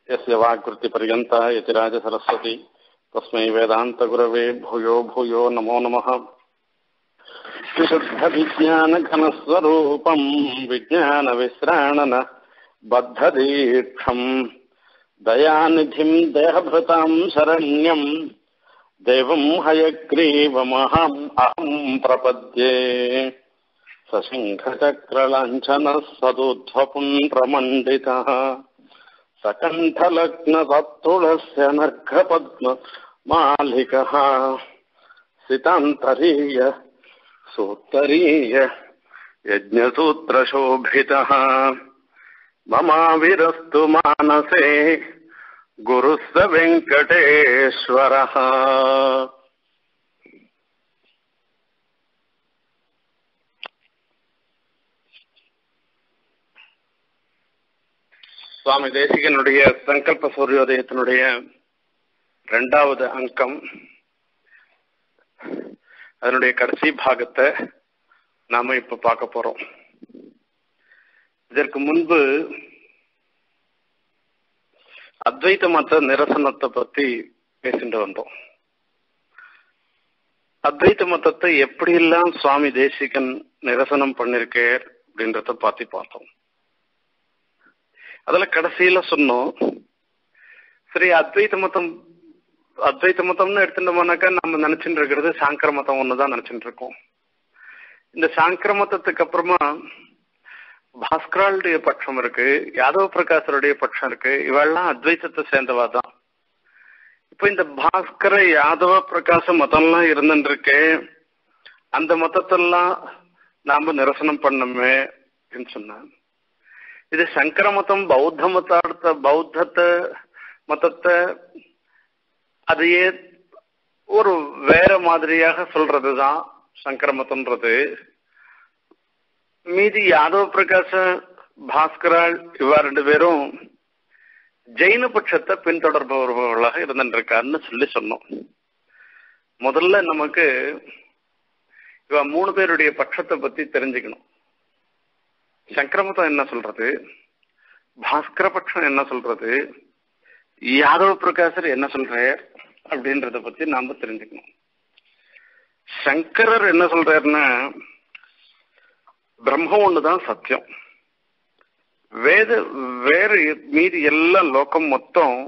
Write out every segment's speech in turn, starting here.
यस्य वाक्कृतिपर्यन्ता यतिराजसरस्वती तस्मै वेदान्तगुरवे भूयो भूयो नमो नमः। विशुद्धविज्ञानघनस्वरूपम् विज्ञानविश्राणन बद्धदीक्षम् दयानिधिम् देहभृताम् शरण्यम् देवम् हयग्रीवमहम् अहम् प्रपद्ये। सशङ्खचक्रलाञ्छनः सदूर्ध्वपुण्ड्रमण्डितः सकण्ठलग्नसत्तुलस्य नर्घपद्ममालिकः सितान्तरीय सूत्तरीय यज्ञसूत्रशोभितः ममाविरस्तु मानसे गुरुः स वेङ्कटेश्वरः। சுவாமி தேசிகனுடைய சங்கல்ப சூரியோதயத்தினுடைய 2வது அங்கம், அதனுடைய கடைசி பாகத்தை நாம இப்ப பார்க்க போறோம். இதற்கு முன்பு அத்வைத மத நிரசனத்தை பத்தி பேசிட்டு வந்தோம். அத்வைத மதத்தை எப்படியெல்லாம் சுவாமி தேசிகன் நிரசனம் பண்ணிருக்கார் அப்படின்றத பத்தி பார்த்தோம். அதுல கடைசியில சொன்னோம், சரி அத்வைத மதம்னு எடுத்துட்டோம்னாக்கா நம்ம நினைச்சுட்டு இருக்கிறது சாங்கர மதம் ஒண்ணுதான் நினைச்சுட்டு இருக்கோம். இந்த சாங்கர மதத்துக்கு அப்புறமா பாஸ்கராளுடைய பட்சம் இருக்கு, யாதவ பிரகாசருடைய பட்சம் இருக்கு. இவெல்லாம் அத்வைதத்தை சேர்ந்தவா தான். இப்ப இந்த பாஸ்கர யாதவ பிரகாச மதம்லாம் இருந்துட்டு இருக்கு, அந்த மதத்தெல்லாம் நாம நிரசனம் பண்ணமே அப்படின்னு சொன்ன. இது சங்கர மதம் பௌத்த மதத்தை அதையே ஒரு வேற மாதிரியாக சொல்றதுதான் சங்கர மதம்ன்றது. மீதி யாதவ பிரகாச பாஸ்கரால் இவா 2 பேரும் ஜெயின பட்சத்தை பின்தொடர்பவர்களாக இருந்துருக்காருன்னு சொல்லி சொன்னோம். முதல்ல நமக்கு இவ 3 பேருடைய பட்சத்தை பத்தி தெரிஞ்சுக்கணும். சங்கர மதம் என்ன சொல்றது, பாஸ்கர பட்சம் என்ன சொல்றது, யாதவ பிரகாசர் என்ன சொல்றார் அப்படின்றத பத்தி நாம தெரிஞ்சுக்கணும். சங்கரர் என்ன சொல்றாருன்னா, பிரம்மம் ஒண்ணுதான் சத்தியம், வேற மீதி எல்லா லோகம் மொத்தம்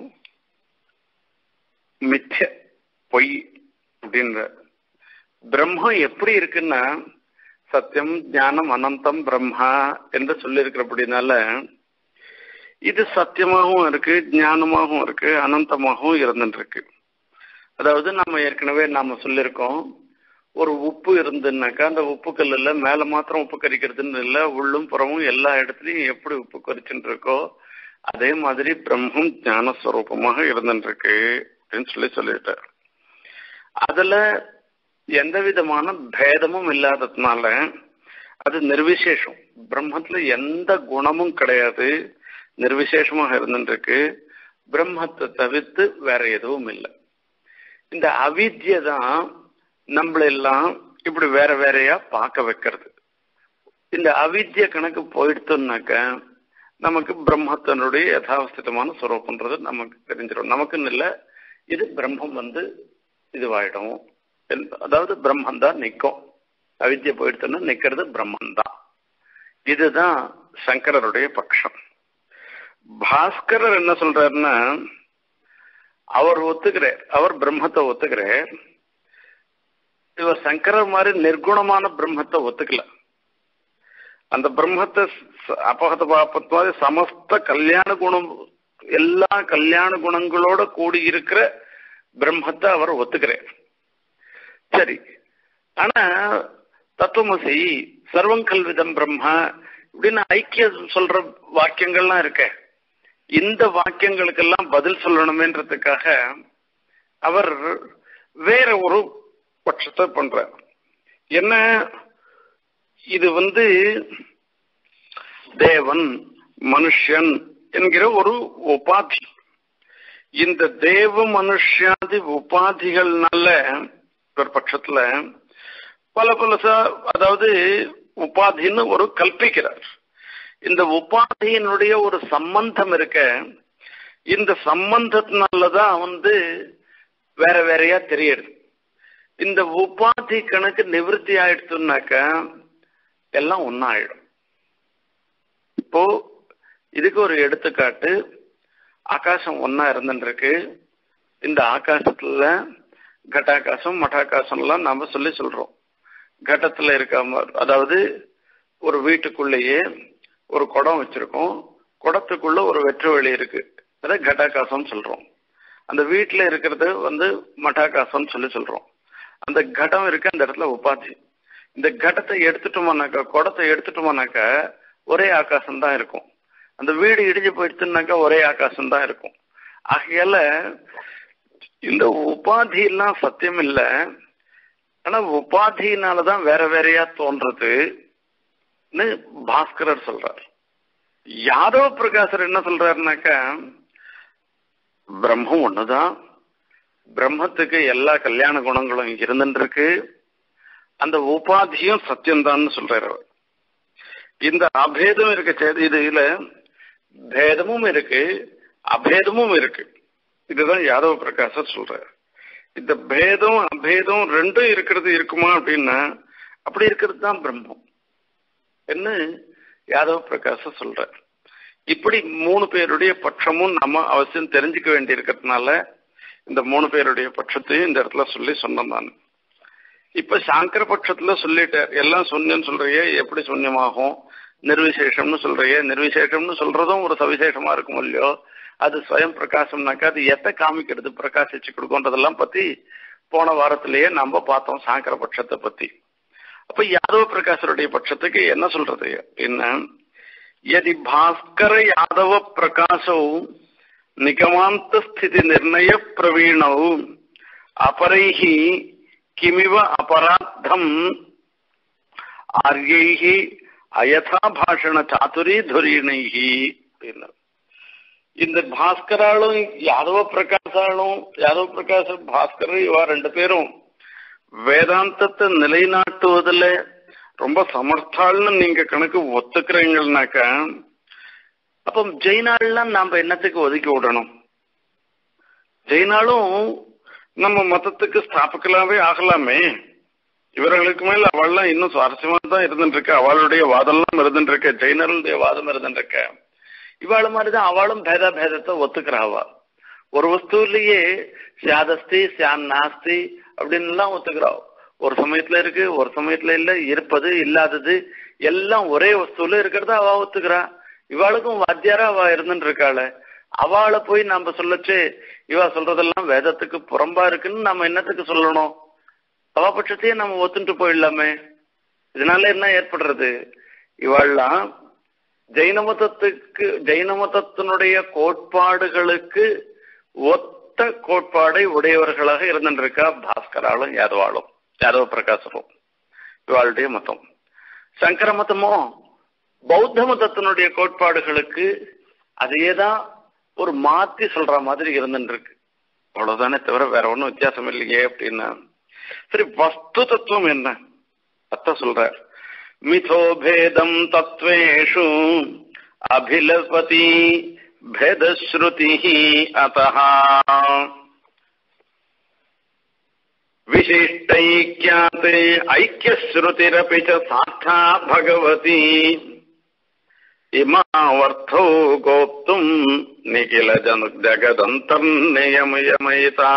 மித்ய பொய் அப்படின்ற. பிரம்மம் எப்படி இருக்குன்னா சத்தியம் ஞானம் அனந்தம் பிரம்மா என்று சொல்லி இருக்கிறபடினால இது சத்தியமாகவும் இருக்கு, ஞானமாகவும் இருக்கு, அனந்தமாகவும் இருந்துட்டு இருக்கு. அதாவது நம்ம ஏற்கனவே நாம சொல்லியிருக்கோம், ஒரு உப்பு இருந்துன்னாக்கா அந்த உப்பு கல்லுல மேல மாத்திரம் உப்பு கரிக்கிறதுன்னு இல்லை, உள்ளும் புறமும் எல்லா இடத்துலயும் எப்படி உப்பு கரிச்சுட்டு இருக்கோ அதே மாதிரி பிரம்மம் ஞானஸ்வரூபமாக இருந்துட்டு இருக்கு அப்படின்னு சொல்லிட்டார். அதுல எந்த விதமான பேதமும் இல்லாததுனால அது நிர்விசேஷம். பிரம்மத்துல எந்த குணமும் கிடையாது, நிர்விசேஷமாக இருந்துருக்கு. பிரம்மத்தை தவிர்த்து வேற எதுவும் இல்லை. இந்த அவித்யை தான் நம்மளெல்லாம் இப்படி வேற வேறையா பார்க்க வைக்கிறது. இந்த அவித்ய கணக்கு போயிடுத்தோம்னாக்க நமக்கு பிரம்மத்தினுடைய யதாவஸ்திதமான ஸ்வரூபன்றது நமக்கு தெரிஞ்சிடும். நமக்குன்னு இல்லை, இது பிரம்மம் இதுவாயிடும். அதாவது பிரம்மன் தான் நிற்கும், அவித்யை போயிடுத்தோன்னா நிக்கிறது பிரம்மன் தான். இதுதான் சங்கரருடைய பட்சம். பாஸ்கரர் என்ன சொல்றாருன்னா, அவர் ஒத்துக்கிறார், அவர் பிரம்மத்தை ஒத்துக்கிறார். இவர் சங்கரர் மாதிரி நிர்குணமான பிரம்மத்தை ஒத்துக்கல. அந்த பிரம்மத்தை அபகத பாபத்வாதி சமஸ்த கல்யாண குணம், எல்லா கல்யாண குணங்களோட கூடி இருக்கிற பிரம்மத்தை அவர் ஒத்துக்கிறார். சரி, ஆனா தத்துவமசி சர்வங்கல்விதம் பிரம்மா இப்படின்னு ஐக்கிய சொல்ற வாக்கியங்கள்லாம் இருக்க, இந்த வாக்கியங்களுக்கெல்லாம் பதில் சொல்லணுமேன்றதுக்காக அவர் வேற ஒரு பட்சத்தை பண்றார். என்ன, இது தேவன் மனுஷன் என்கிற ஒரு உபாதி. இந்த தேவ மனுஷாதி உபாதிகள்னால ஒரு பட்சத்துல பல அதாவது உபாதின்னு ஒரு கல்பிக்கிறார். இந்த உபாதியினுடைய ஒரு சம்பந்தம் இருக்க, இந்த சம்பந்தத்தினாலதான் வேற வேறையா தெரியுது. இந்த உபாதி கணக்கு நிவர்த்தி ஆயிடுச்சுனாக்க எல்லாம் ஒன்னாயிடும். இப்போ இதுக்கு ஒரு எடுத்துக்காட்டு, ஆகாசம் ஒன்னா இருந்துருக்கு. இந்த ஆகாசத்துல கட்டாகாசம் மட்டாகாசம் எல்லாம் நாம சொல்றோம். கட்டத்துல இருக்காம, அதாவது ஒரு வீட்டுக்குள்ளேயே ஒரு குடம் வச்சிருக்கோம், குடத்துக்குள்ள ஒரு வெற்று வெளி இருக்கு, அதை கட்டாகாசம் சொல்றோம். அந்த வீட்டுல இருக்கிறது மட்டாகாசம் சொல்றோம். அந்த கடம் இருக்கு, அந்த இடத்துல உபாதி. இந்த கடத்தை எடுத்துட்டோம்னாக்கா, குடத்தை எடுத்துட்டோம்னாக்கா ஒரே ஆகாசம் தான் இருக்கும். அந்த வீடு இடிஞ்சு போயிடுச்சுனாக்கா ஒரே ஆகாசம் தான் இருக்கும். ஆகையால இந்த உபாதி எல்லாம் சத்தியம் இல்லை. ஆனா உபாதியினாலதான் வேற வேறையா தோன்றதுன்னு பாஸ்கரர் சொல்றார். யாதவ பிரகாசர் என்ன சொல்றாருனாக்கா, பிரம்மம் ஒண்ணுதான், பிரம்மத்துக்கு எல்லா கல்யாண குணங்களும் இருந்துருக்கு, அந்த உபாதியும் சத்தியம்தான் சொல்றாரு. இந்த அபேதம் இருக்க, இதுல பேதமும் இருக்கு அபேதமும் இருக்கு. இதுதான் யாதவ பிரகாசர் சொல்றாரு. இந்த பேதம் அபேதம் ரெண்டும் இருக்கிறது இருக்குமா அப்படின்னா, அப்படி இருக்கிறது தான் பிரம்மம் என்ன யாதவ பிரகாசர் சொல்றார். இப்படி 3 பேருடைய பட்சமும் நம்ம அவசியம் தெரிஞ்சுக்க வேண்டி இருக்கிறதுனால இந்த 3 பேருடைய பட்சத்தையும் இந்த இடத்துல சொன்னேன் நான். இப்ப சாங்கர பட்சத்துல சொல்லிட்டார், எல்லாம் சொன்னேன்னு சொல்றியே, எப்படி சூன்யமாகும், நிர்விசேஷம்னு சொல்றியே, நிர்விசேஷம்னு சொல்றதும் ஒரு சவிசேஷமா இருக்கும் இல்லையோ, அது ஸ்வயம் பிரகாசம்னாக்கா அது எத்தை காமிக்கிறது, பிரகாசிச்சு கொடுக்கும்ன்றதெல்லாம் பத்தி போன வாரத்திலேயே நம்ம பார்த்தோம் சாங்கர பட்சத்தை பத்தி. அப்ப யாதவ பிரகாசருடைய பட்சத்துக்கு என்ன சொல்றது என்ன, யதி பாஸ்கர யாதவ பிரகாசோ நிகமாந்த ஸ்திதி நிர்ணய பிரவீணோ அபரைஹி கிமிவ அபராத்தம் ஆர்யைஹி அயதா பாஷண சாதுரி துரீணைஹி. இந்த பாஸ்கராலும் யாதவ பிரகாச பாஸ்கர் இவா 2 பேரும் வேதாந்தத்தை நிலைநாட்டுவதில் ரொம்ப சமர்த்தாள்னு நீங்க கணக்கு ஒத்துக்கிறீங்கன்னாக்கா, அப்ப ஜெயினாள்லாம் நாம என்னத்துக்கு ஒதுக்கி விடணும்? ஜெயினாலும் நம்ம மதத்துக்கு ஸ்தாபக்கலாவே ஆகலாமே. இவர்களுக்கு மேல அவள்லாம் இன்னும் சுவாரஸ்யமா தான் இருந்துட்டு அவளுடைய வாதம்லாம் இருந்துட்டு ஜெயினருடைய வாதம் இருந்துட்டு இவாள மாதிரிதான் அவளும் பேதத்தை ஒத்துக்கிறாவா. ஒரு வஸ்துலயே சியாதஸ்தி சியான் நாஸ்தி அப்படின்னு எல்லாம் ஒத்துக்கிறாவோ. ஒரு சமயத்துல இருக்கு, ஒரு சமயத்துல இல்ல, இருப்பது இல்லாதது எல்லாம் ஒரே வஸ்துல இருக்கிறத அவ ஒத்துக்கிறா. இவாளுக்கும் வாத்தியாரா அவ இருந்துட்டு இருக்காள. அவளை போய் நாம சொல்லச்சு இவா சொல்றதெல்லாம் வேதத்துக்கு புறம்பா இருக்குன்னு நம்ம என்னத்துக்கு சொல்லணும்? அவ பட்சத்தையே நம்ம ஒத்துட்டு போயிடலாமே. இதனால என்ன ஏற்படுறது, இவாள்லாம் ஜெயின மதத்தினுடைய கோட்பாடுகளுக்கு ஒத்த கோட்பாடை உடையவர்களாக இருந்துருக்கா பாஸ்கராலும் யாதவ பிரகாசரும். இவாளுடைய மதம் சங்கர மதமோ பௌத்த மதத்தினுடைய கோட்பாடுகளுக்கு அதையேதான் ஒரு மாத்தி சொல்ற மாதிரி இருந்துருக்கு. அவ்வளவுதானே தவிர வேற ஒன்றும் வித்தியாசம் இல்லையே அப்படின்னா. சரி, வஸ்து தத்துவம் என்ன அத்த சொல்ற, மிதோ பேதம் தத்வேஷு அபிலபதி பேதஸ்ருதி அத்தஹ விசிஷ்டைக்யாத் ஐக்கியஸ்ருதிரபி ச சாட்சா பகவதி இமாவர்த்தோ கோப்தும் நிகில ஜகதந்தர்நியமயமயிதா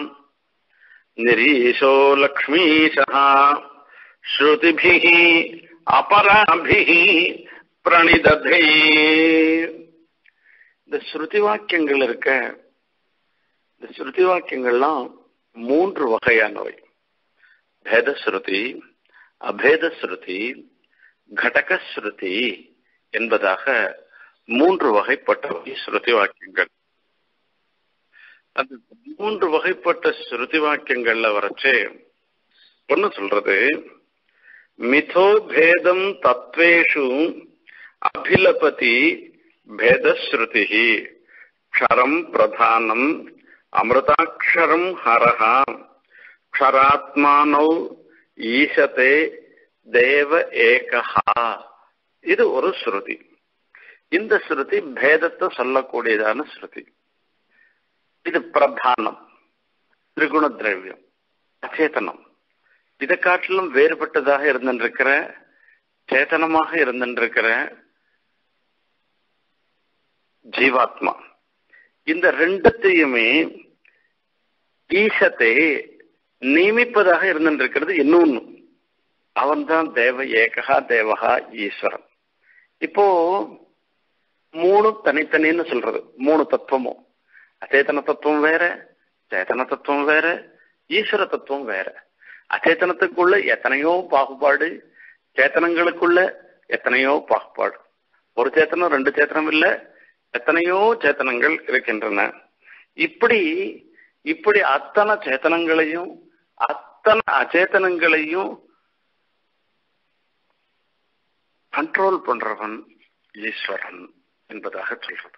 நிரீஷோ லக்ஷ்மீஷः ஸ்ருதிபிஹ அபராபிஹ பிரணிததே. இந்த ஸ்ருதி வாக்கியங்கள் இருக்க, இந்த ஸ்ருதி வாக்கியங்கள்லாம் 3 வகையானவை. பேதஸ்ருதி, அபேதஸ்ருதி, கடகஸ்ருதி என்பதாக 3 வகைப்பட்டவை ஸ்ருதி வாக்கியங்கள். அந்த 3 வகைப்பட்ட ஸ்ருதி வாக்கியங்கள்ல வரச்சே ஒன்னு சொல்றது, மிதோ பேதம் தத்வேஷு அபிலபதி பேதஸ்ருதி க்ஷரம் பிரதானம் அமிர்தாட்சரம் ஹரஹ க்ஷராத்மானௌ ஈசதே தேவ ஏகஹா. இது ஒரு ஸ்ருதி. இந்த ஸ்ருதி பேதத்தை சொல்லக்கூடியதான ஸ்ருதி. இது பிரதானம், திரிகுண திரவியம், அச்சேதனம். இதை காட்டிலும் வேறுபட்டதாக இருந்திருக்கிற சேதனமாக இருந்திருக்கிற ஜீவாத்மா. இந்த ரெண்டத்தையுமே ஈசத்தை நியமிப்பதாக இருந்திருக்கிறது இன்னொன்னு. அவன்தான் தேவ ஏகா தேவகா ஈஸ்வரன். இப்போ மூணு தனித்தனின்னு சொல்றது, மூணு தத்துவமும். அச்சேதன தத்துவம் வேற, சேதன தத்துவம் வேற, ஈஸ்வர தத்துவம் வேற. அச்சேதனத்துக்குள்ள எத்தனையோ பாகுபாடு, சேத்தனங்களுக்குள்ள எத்தனையோ பாகுபாடு. ஒரு சேத்தனம் ரெண்டு சேத்தனம் இல்ல, எத்தனையோ சேத்தனங்கள் இருக்கின்றன. இப்படி இப்படி அத்தனை சேத்தனங்களையும் அத்தனை அச்சேதனங்களையும் கண்ட்ரோல் பண்றவன் ஈஸ்வரன் என்பதாக சொல்றது.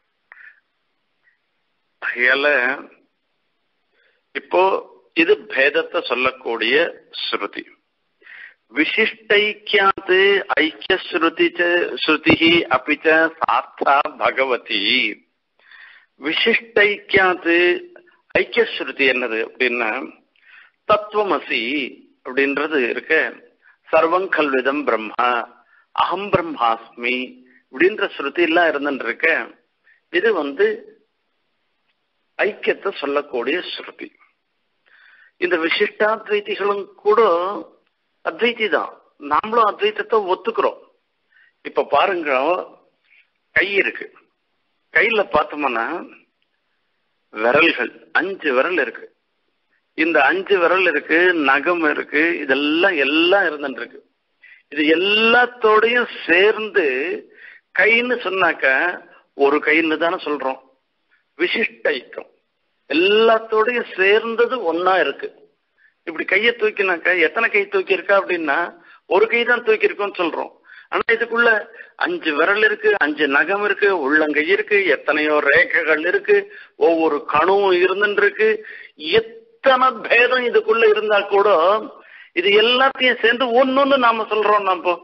ஆகையால இப்போ இது பேதத்தை சொல்லக்கூடிய ஸ்ருதி. விசிஷ்டைக்கியாது ஐக்கிய ஸ்ருதி அபிச்ச சார்த்தா பகவதி. விசிஷ்டைக்கியாது ஐக்கிய ஸ்ருதி என்னது அப்படின்னா, தத்துவமசி அப்படின்றது இருக்க, சர்வம் கல்விதம் பிரம்மா, அகம் பிரம்மாஸ்மி அப்படின்ற ஸ்ருதி எல்லாம் இருந்துட்டு இருக்க. இது ஐக்கியத்தை சொல்லக்கூடிய ஸ்ருதி. இந்த விசிஷ்டாத்வைதிகளும் கூட அத்வைதி தான், நாமளும் அத்வைத்தத்தை ஒத்துக்கிறோம். இப்ப பாருங்க, கை இருக்கு, கையில பார்த்தோம்னா விரல்கள் 5 விரல் இருக்கு. இந்த 5 விரல் இருக்கு, நகம் இருக்கு, இதெல்லாம் எல்லாம் இருந்துட்டு இருக்கு. இது எல்லாத்தோடையும் சேர்ந்து கைன்னு சொன்னாக்க ஒரு கைன்னு தானே சொல்றோம். விசிஷ்ட ஐக்கியம் எல்லாத்தோடையும் சேர்ந்தது ஒன்னா இருக்கு. இப்படி கையை தூக்கினாக்க எத்தனை கை தூக்கி இருக்கா அப்படின்னா ஒரு கை தான் தூக்கி இருக்கோம்னு சொல்றோம். ஆனா இதுக்குள்ள 5 விரல் இருக்கு, 5 நகம் இருக்கு, உள்ளங்கை இருக்கு, எத்தனையோ ரேகைகள் இருக்கு, ஒவ்வொரு கணுவும் இருந்துட்டு இருக்கு. எத்தனை பேதம் இதுக்குள்ள இருந்தா கூட இது எல்லாத்தையும் சேர்ந்து ஒன்னொன்னு நாம சொல்றோம். நம்ம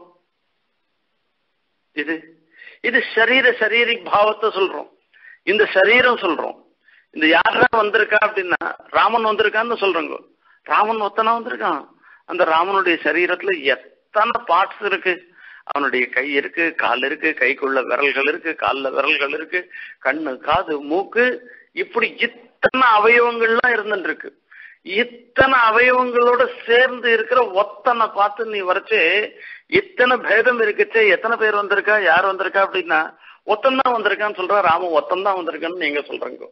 இது சரீரி பாவத்தை சொல்றோம். இந்த சரீரம் சொல்றோம். இந்த யாரா வந்திருக்கா அப்படின்னா ராமன் வந்திருக்கான்னு சொல்றோங்க. ராமன் ஒத்தனா வந்திருக்கான். அந்த ராமனுடைய சரீரத்துல எத்தனை பார்ட்ஸ் இருக்கு. அவனுடைய கை இருக்கு, கால் இருக்கு, கைக்குள்ள விரல்கள் இருக்கு, காலில் விரல்கள் இருக்கு, கண்ணு, காது, மூக்கு, இப்படி இத்தனை அவயவங்கள்லாம் இருந்துட்டு இருக்கு. இத்தனை அவயவங்களோட சேர்ந்து இருக்கிற ஒத்தனை பார்த்து நீ வரைச்சு இத்தனை பேதம் இருக்குச்சே. எத்தனை பேர் வந்திருக்கா, யார் வந்திருக்கா அப்படின்னா ஒத்தந்தான் வந்திருக்கான்னு சொல்ற. ராமன் ஒத்தந்தான் வந்திருக்கான்னு நீங்க சொல்றீங்க.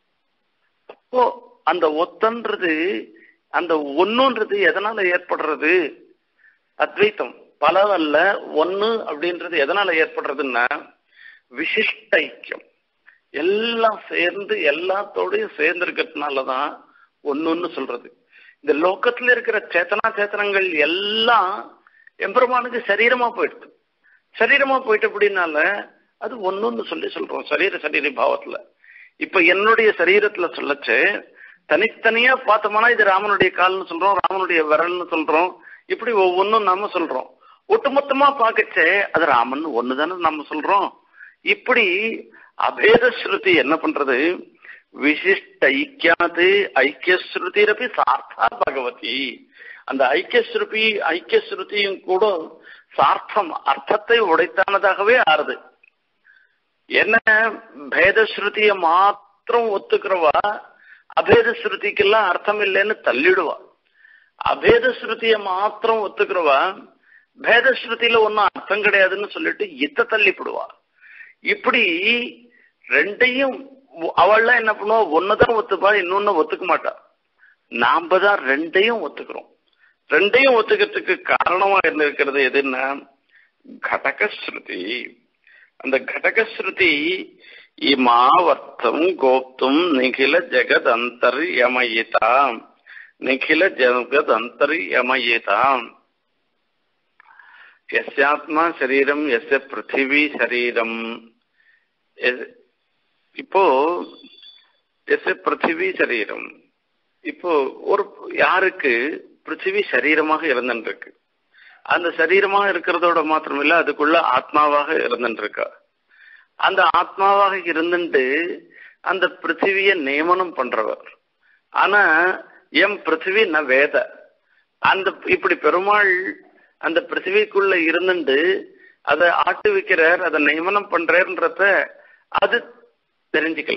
அப்போ அந்த ஒத்தன்றது, அந்த ஒன்னுன்றது எதனால ஏற்படுறது? அத்வைத்தம் பலவல்ல ஒன்னு அப்படின்றது எதனால ஏற்படுறதுன்னா விசிஷ்ட ஐக்கியம். எல்லாம் சேர்ந்து எல்லாத்தோடையும் சேர்ந்து இருக்கிறதுனாலதான் ஒன்னு சொல்றது. இந்த லோகத்துல இருக்கிற சேத்தனங்கள் எல்லாம் எம்பெருமானுக்கு சரீரமா போயிடுது. சரீரமா போயிட்டு அப்படின்னால அது ஒன்னு சொல்றோம் சரீரி பாவத்துல. இப்ப என்னுடைய சரீரத்துல சொல்லச்சு தனித்தனியா பார்த்தோம்னா இது ராமனுடைய கால்னு சொல்றோம், ராமனுடைய விரல்னு சொல்றோம். இப்படி ஒவ்வொன்றும் நாம சொல்றோம். ஒட்டுமொத்தமா பார்க்கச்சே அது ராமன் ஒண்ணுதானே நம்ம சொல்றோம். இப்படி அபேத ஸ்ருதி என்ன பண்றது? விசிஷ்ட ஐக்கியாது ஐக்கிய ஸ்ருதிரப்பி சார்த்தா பகவதி. அந்த ஐக்கிய ஸ்ருதியும் கூட சார்த்தம் அர்த்தத்தை உடைத்தானதாகவே ஆறுது. என்ன பேத ஸ்ருதிய மாத்திரம் ஒத்துக்கிறவா அபேத ஸ்ருதிக்கெல்லாம் அர்த்தம் இல்லைன்னு தள்ளிடுவா. அபேத ஸ்ருதிய மாத்திரம் ஒத்துக்கிறவா பேத ஸ்ருதியில ஒன்னும் அர்த்தம் கிடையாதுன்னு சொல்லிட்டு இத்த தள்ளிப்படுவா. இப்படி ரெண்டையும் அவள்லாம் என்ன பண்ணுவா, ஒன்னுதான் ஒத்துப்பா, இன்னொன்னு ஒத்துக்க மாட்டா. நாம தான் ரெண்டையும் ஒத்துக்கிறோம். ரெண்டையும் ஒத்துக்கிறதுக்கு காரணமா இருந்திருக்கிறது எதுன்னா கடகஸ்ருதி. அந்த கடகஸ்ருதி இமாவர்த்தம் கோப்தும் நிகில ஜெகத் அந்தர்யமயிதாம், நிகில ஜெகத் அந்தர்யமயிதாம், எஸ்யாத்மா சரீரம் எஸ்ய பிருத்திவி சரீரம். இப்போ எஸ்ய பிருத்திவி சரீரம், இப்போ ஒரு யாருக்கு பிருத்திவி சரீரமாக இருந்துருக்கு, அந்த சரீரமாக இருக்கிறதோட மாத்திரமில்ல அதுக்குள்ள ஆத்மாவாக இருந்துருக்கா. அந்த ஆத்மாவாக இருந்துட்டு அந்த பிருத்திவிய நியமனம் பண்றவர். ஆனா எம் பிருத்திவி ந வேத, அந்த இப்படி பெருமாள் அந்த பிருத்திவிக்குள்ள இருந்துட்டு அதை ஆட்டுவிக்கிறார், அதை நியமனம் பண்றேன்றத அது தெரிஞ்சுக்கல.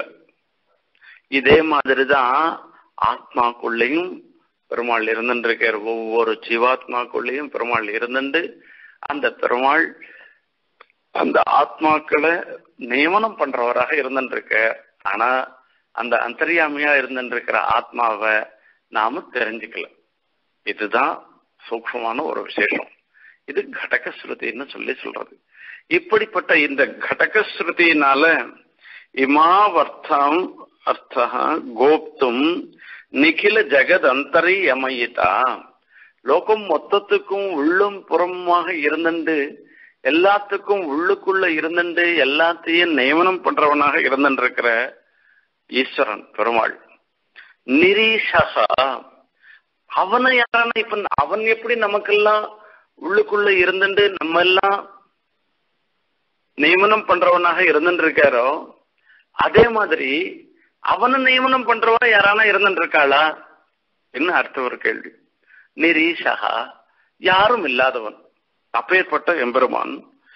இதே மாதிரிதான் ஆத்மாக்குள்ளேயும் பெருமாள் இருந்துருக்கார். ஒவ்வொரு ஜீவாத்மாக்குள்ளேயும் பெருமாள் இருந்துட்டு அந்த பெருமாள் அந்த ஆத்மாக்களை நியமனம் பண்றவராக இருந்துருக்க. ஆனா அந்த அந்தர்யாமியா இருந்துருக்கிற ஆத்மாவை நாம தெரிஞ்சுக்கல. இதுதான் சூக்ஷ்மமான ஒரு விசேஷம். இது கடக ஸ்ருதின்னு சொல்றது. இப்படிப்பட்ட இந்த கடக ஸ்ருதியினால இமாவர்த்தம் அர்த்த கோப்தும் நிகில ஜெகத் அந்தரியமயிதா, லோகம் மொத்தத்துக்கும் உள்ளும் புறமாக இருந்துண்டு எல்லாத்துக்கும் உள்ளுக்குள்ள இருந்துட்டு எல்லாத்தையும் நியமனம் பண்றவனாக இருந்துருக்கிற ஈஸ்வரன் பெருமாள். நிரீஷகா, அவனை யாரான இப்ப அவன் எப்படி நமக்கெல்லாம் உள்ளுக்குள்ள இருந்துட்டு நம்ம எல்லாம் நியமனம் பண்றவனாக இருந்துட்டு இருக்காரோ அதே மாதிரி அவனை நியமனம் பண்றவா யாரானா இருந்துட்டு இருக்காளா என்ன அர்த்தம் ஒரு கேள்வி. நிரீஷகா, யாரும் இல்லாதவன் அப்பேற்பட்ட எம்பெருமான்.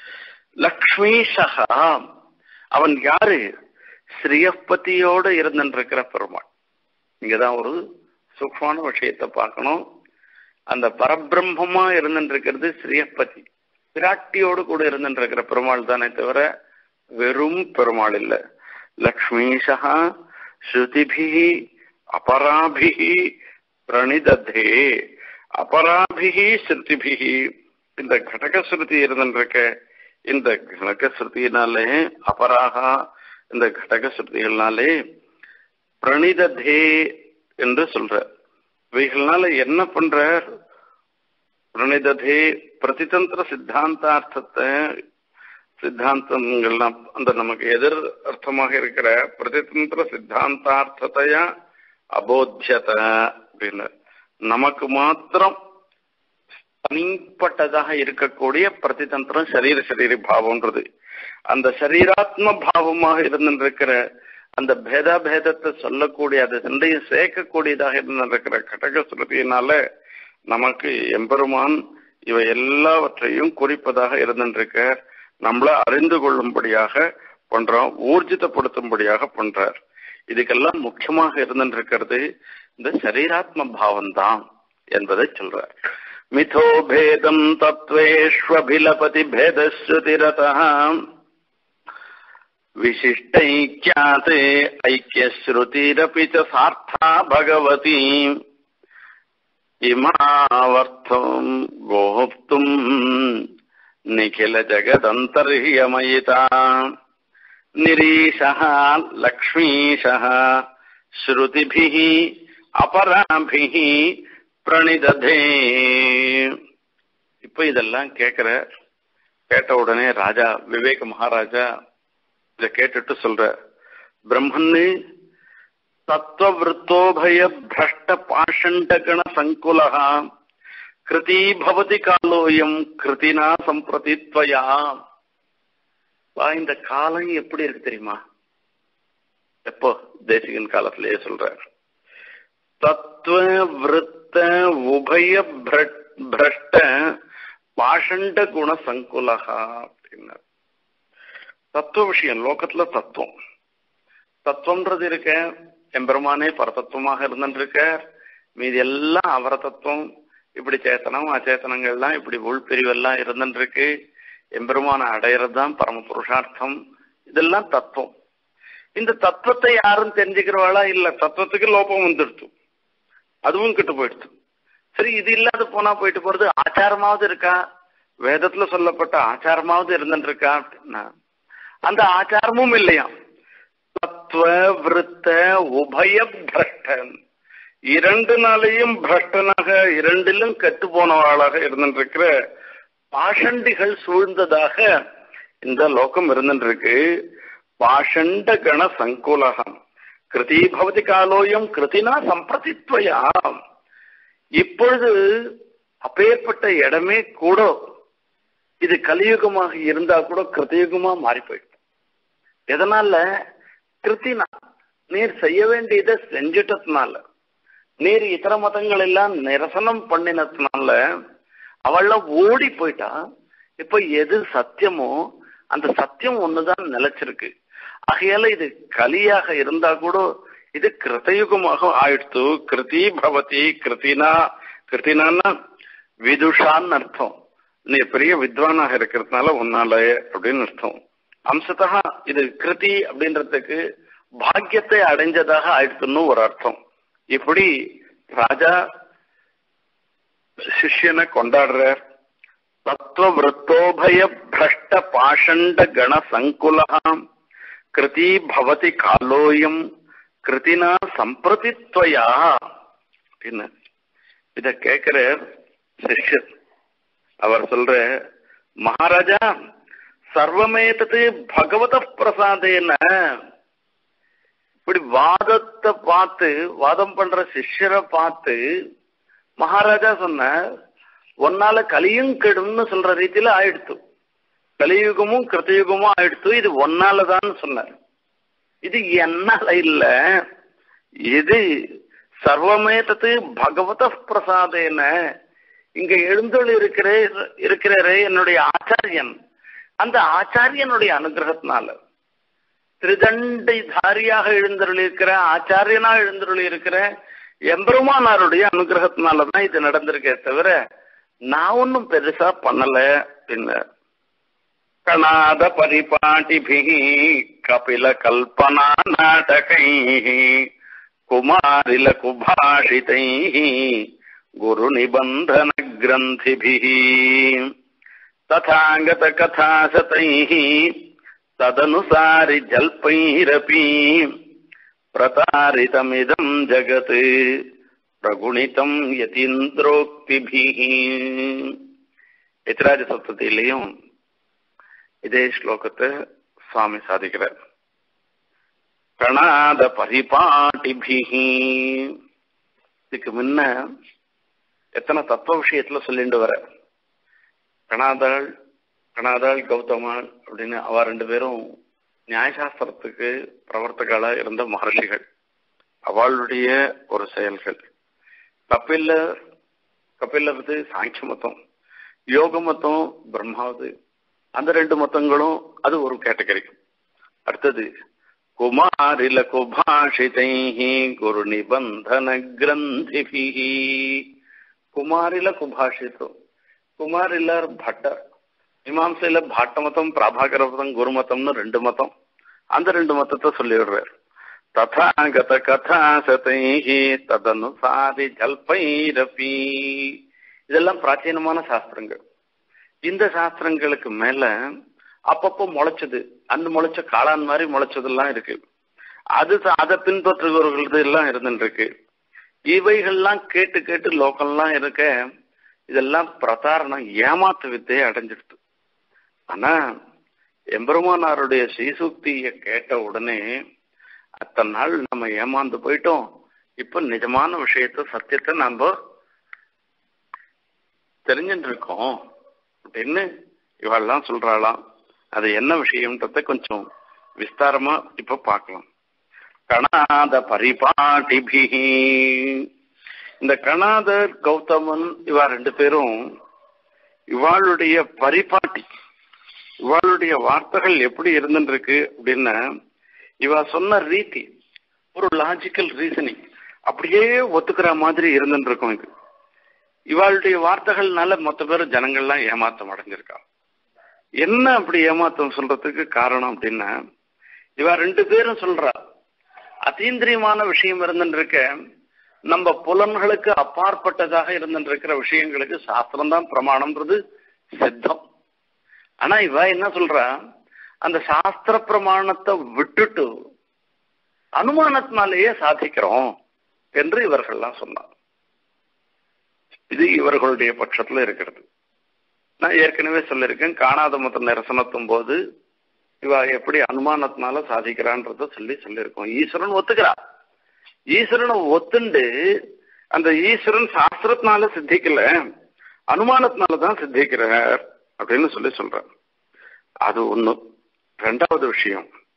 லக்ஷ்மீஷகா, அவன் யாரு? ஸ்ரீயப்பதியோடு இருந்துருக்கிற பெருமாள். இங்கதான் ஒரு சூக்ஷ்மமான விஷயத்தை பார்க்கணும். அந்த பரபிரம்மமா இருந்துருக்கிறது ஸ்ரீயப்பதி, பிராட்டியோடு கூட இருந்துருக்கிற பெருமாள் தானே தவிர வெறும் பெருமாள் இல்ல. லக்ஷ்மீஷகா ஸ்ருதிபிஹி அபராபிஹி பிரணிததே, அபராபிஹி ஸ்ருதிபிஹி, இந்த கடகஸ்ருதி இருந்துருக்க இந்த கடகஸ்ருதியினாலே அபராகா, இந்த கடகஸ்ருதிகள்னாலே பிரணிததே என்று சொல்ற. இவைகள்னால என்ன பண்ற? பிரணிததே பிரதிதந்திர சித்தாந்தார்த்தத்தை, சித்தாந்தங்கள்லாம் அந்த நமக்கு எதிர் அர்த்தமாக இருக்கிற பிரதிதந்திர சித்தாந்தார்த்தத்தையா அபோத்தியத அப்படின்னு நமக்கு மாத்திரம் தனிப்பட்டதாக இருக்கக்கூடிய பிரதிதந்திரம் சரீர பாவம்ன்றது. அந்த சரீராத்ம பாவமாக இருந்திருக்கிற அந்த பேதத்தை சொல்லக்கூடிய அதை ரெண்டையும் சேர்க்கக்கூடியதாக இருந்திருக்கிற கடக ஸ்ருதியினால நமக்கு எம்பெருமான் இவை எல்லாவற்றையும் குறிப்பதாக இருந்திருக்க, நம்மள அறிந்து கொள்ளும்படியாக பண்றோம், ஊர்ஜிதப்படுத்தும்படியாக பண்றார். இதுக்கெல்லாம் முக்கியமாக இருந்திருக்கிறது இந்த சரீராத்ம பாவம் தான் என்பதை சொல்றார். மிதோ பேதம் தத்வேஷ்வபிலபதி பேதஸ்ருதிரதஹ விசிஷ்டைக்யாதே ஐக்கியஸ்ருதிரபி ச சார்த்தா பகவதி இமாவர்த்தம் கோப்தும் நிகில ஜெகதந்தர்யமயிதா நிரீஷஹ லக்ஷ்மீஷஹ ஸ்ருதிபிஹி அபராபிஹி பிரணிததே. இப்ப இதெல்லாம் கேட்ட உடனே ராஜா விவேக மகாராஜா இத கேட்டுட்டு சொல்ற, பிரம்மன்னு தத்துவவிருத்தோபய பிரஷ்ட பாஷண்டகண சங்குலஹா கிருதி பவதி காலோயம் கிருதினா சம்பிரதித்வயா. இந்த காலம் எப்படி இருக்கு தெரியுமா? எப்போ தேசிகன் காலத்திலேயே சொல்றார், தத்துவ விருத்த உபய பிரஷ்ட பாஷண்ட குண சங்குலகா அப்படின்னார். தத்துவ விஷயம், லோகத்துல தத்துவம்ன்றது இருக்க, எம்பெருமானே பரதத்துவமாக இருந்துருக்க, மீதி எல்லாம் அவர தத்துவம். இப்படி சேத்தனம் அச்சேத்தனங்கள்லாம் இப்படி உள்பிரிவெல்லாம் இருந்துருக்கு. எம்பெருமான அடையிறது தான் பரம புருஷார்த்தம். இதெல்லாம் தத்துவம். இந்த தத்துவத்தை யாரும் தெரிஞ்சுக்கிறவாளா இல்ல, தத்துவத்துக்கு லோபம் வந்துடுச்சு, அதுவும் கிட்ட போயிடுச்சு. சரி, இது இல்லாத போனா போயிட்டு போறது. ஆச்சாரமாவது இருக்கா? வேதத்துல சொல்லப்பட்ட ஆச்சாரமாவது இருந்துருக்கா அப்படின்னா அந்த ஆச்சாரமும் இல்லையா. தத்துவ விருத்த உபய பிரஷ்டன், இரண்டு நாளையும் பிரஷ்டனாக, இரண்டிலும் கெட்டு போனவாளாக இருந்துருக்கிற பாஷண்டிகள் சூழ்ந்ததாக இந்த லோகம் இருந்துருக்கு. பாஷண்ட கண சங்குலகம் கிருதி பவதி காலோயம் கிருதினா சம்பிரதித்வயா. இப்பொழுது அப்பேற்பட்ட இடமே கூட இது கலியுகமாக இருந்தா கூட கிருதயுகமா மாறி போயிடும். எதனால? கிருத்தினா நீர் செய்ய வேண்டியதை செஞ்சிட்டதுனால, நீர் இதர மதங்கள் எல்லாம் நிரசனம் பண்ணினதுனால அவள ஓடி போயிட்டா. இப்ப எது சத்தியமோ அந்த சத்தியம் ஒண்ணுதான் நிலைச்சிருக்கு. ஆகையால இது கலியாக இருந்தா கூட இது கிருத்தயுகமாக ஆயிடுத்து. கிருதி பவதி, கிருத்தினா விதுஷான்னு அர்த்தம். நீ பெரிய வித்வானாக இருக்கிறதுனால உன்னால அப்படின்னு அர்த்தம். அம்சத்தா இது கிருதி அப்படின்றதுக்கு பாக்கியத்தை அடைஞ்சதாக ஆயிடுத்துன்னு ஒரு அர்த்தம். இப்படி ராஜா சிஷ்யனை கொண்டாடுறார். தத்துவ விருத்தோபய பிரஷ்ட பாஷண்ட கண சங்குலாம் கிருதி பவதி காலோயம் கிருத்தினா சம்பிரதித்வயா அப்படின்னு இத கேட்கிற சிஷ்யர். அவர் சொல்ற, மகாராஜா சர்வமேதது பகவத பிரசாதேன. இப்படி வாதத்தை பார்த்து, வாதம் பண்ற சிஷ்யரை பார்த்து மகாராஜா சொன்ன, ஒன்னால கலியும் கெடும்னு சொல்ற ரீதியில ஆயிடுத்து. கலியுகமும் கிருத்தயுகமும் ஆயிடுத்து. இது ஒன்னாலதான் சொன்னார். இது என்னால இல்ல, இது சர்வமேதது பகவத பிரசாதேன. இங்க எழுந்தொழி இருக்கிறாரே என்னுடைய ஆச்சாரியன், அந்த ஆச்சாரியனுடைய அனுகிரகத்தினால, திரிதண்டை தாரியாக எழுந்தருளி இருக்கிற, ஆச்சாரியனா எழுந்தருளி இருக்கிற எம்பெருமானாருடைய அனுகிரகத்தினாலதான் இது நடந்திருக்கே தவிர நான் ஒன்னும் பெருசா பண்ணல அப்படின்னு. கணாத பரிபாட்டிபிஹி கபில கல்பனா நாடகைஹி குமாரில குபாஷிதைஹி குரு நிபந்தன கிரந்திபிஹி ததாங்கத கதாசதைஹி ததனுசாரி ஜல்பைரபி பிரதாரிதமிதம் ஜகத் பிரகுணிதம் யதீந்திரோக்திபிஹி. யதிராஜ சப்தத்திலையும் இதே ஸ்லோகத்தை சுவாமி சாதிக்கிறார். பிரணாத பரிபாட்டிபிஹி. இதுக்கு முன்ன எத்தனை தத்துவ விஷயத்துல சொல்லிட்டு வர, கணாதாள் கௌதமாள் அப்படின்னு அவ ரெண்டு பேரும் நியாயசாஸ்திரத்துக்கு பிரவர்த்தகாலா இருந்த மகர்ஷிகள். அவளுடைய ஒரு செயல்கள். கபிலவது சாங்கிய மதம், யோக மதம் பிரம்மாவது. அந்த ரெண்டு மதங்களும் அது ஒரு கேட்டகரி. அடுத்தது குமாரில குபாஷிதைஹி குரு நிபந்தன கிரந்திபிஹி. குமாரில குபாஷிதம், குமாரிலர் பட்டர். மீமாம்சையில பாட்ட மதம், பிராபாகர மதம், குரு மதம்னு ரெண்டு மதம். அந்த ரெண்டு மதத்தை சொல்லி விடுறார். ததாகத கதாசதைஹி ததனுசாரி ஜல்பைரபி. இதெல்லாம் பிராச்சீனமான சாஸ்திரங்கள். இந்த சாஸ்திரங்களுக்கு மேல அப்பப்போ முளைச்சது, அந்த முளைச்ச காளான் மாதிரி முளைச்சதெல்லாம் இருக்கு. அதை பின்பற்றுபவர்களது எல்லாம் இருந்துட்டு இருக்கு. இவைகள்லாம் கேட்டு கேட்டு லோக்கல்லாம் இருக்க, இதெல்லாம் பிரதாரணம் ஏமாத்து வித்தையை அடைஞ்சிடுது. ஆனா எம்பெருமானாருடைய ஸ்ரீசூக்திய கேட்ட உடனே அத்தனை நாள் நம்ம ஏமாந்து போயிட்டோம். இப்ப நிஜமான விஷயத்த சத்தியத்தை நாம தெரிஞ்சுட்டு இருக்கோம் அப்படின்னு இவெல்லாம் சொல்றாளாம். அது என்ன விஷயம்ன்றத கொஞ்சம் விஸ்தாரமா இப்ப பார்க்கலாம். கணாத பரிபாட்டிபிஹி. இந்த கணாதர் கௌதமன் இவா ரெண்டு பேரும் இவாளுடைய பரிபாட்டி, இவாளுடைய வார்த்தைகள் எப்படி இருந்துருக்கு அப்படின்னா, இவா சொன்ன ரீதி ஒரு லாஜிக்கல் ரீசனிங் அப்படியே ஒத்துக்கிற மாதிரி இருந்துட்டு இருக்கும். இது இவாளுடைய வார்த்தைகள்னால மொத்த பேரும் ஜனங்கள்லாம் ஏமாத்தம் அடைஞ்சிருக்கா. என்ன அப்படி ஏமாத்தம் சொல்றதுக்கு காரணம் அப்படின்னா, இவா ரெண்டு பேரும் சொல்றா அதீந்திரியமான விஷயம் இருந்துருக்க, நம்ம புலன்களுக்கு அப்பாற்பட்டதாக இருந்துருக்கிற விஷயங்களுக்கு சாஸ்திரம் தான் பிரமாணம்ன்றது சித்தம். ஆனா இவ என்ன சொல்றா, அந்த சாஸ்திர பிரமாணத்தை விட்டுட்டு அனுமானத்தினாலேயே சாதிக்கிறோம் என்று இவர்கள்லாம் சொன்னார். இது இவர்களுடைய பட்சத்துல இருக்கிறது. நான் ஏற்கனவே சொல்லியிருக்கேன், காணாத மத நிரசனத்தும் போது இவ எப்படி அனுமானத்தினால சாதிக்கிறான்றத சொல்லியிருக்கோம். ஈஸ்வரன் ஒத்துக்கிறா, ஈஸ்வரனை ஒத்துண்டு அந்த ஈஸ்வரன் சாஸ்திரத்தினால சித்திக்கல, அனுமானத்தினாலதான் சித்திக்கிறார் அப்படின்னு சொல்றார். அது ஒண்ணு. ரெண்டாவது விஷயம்,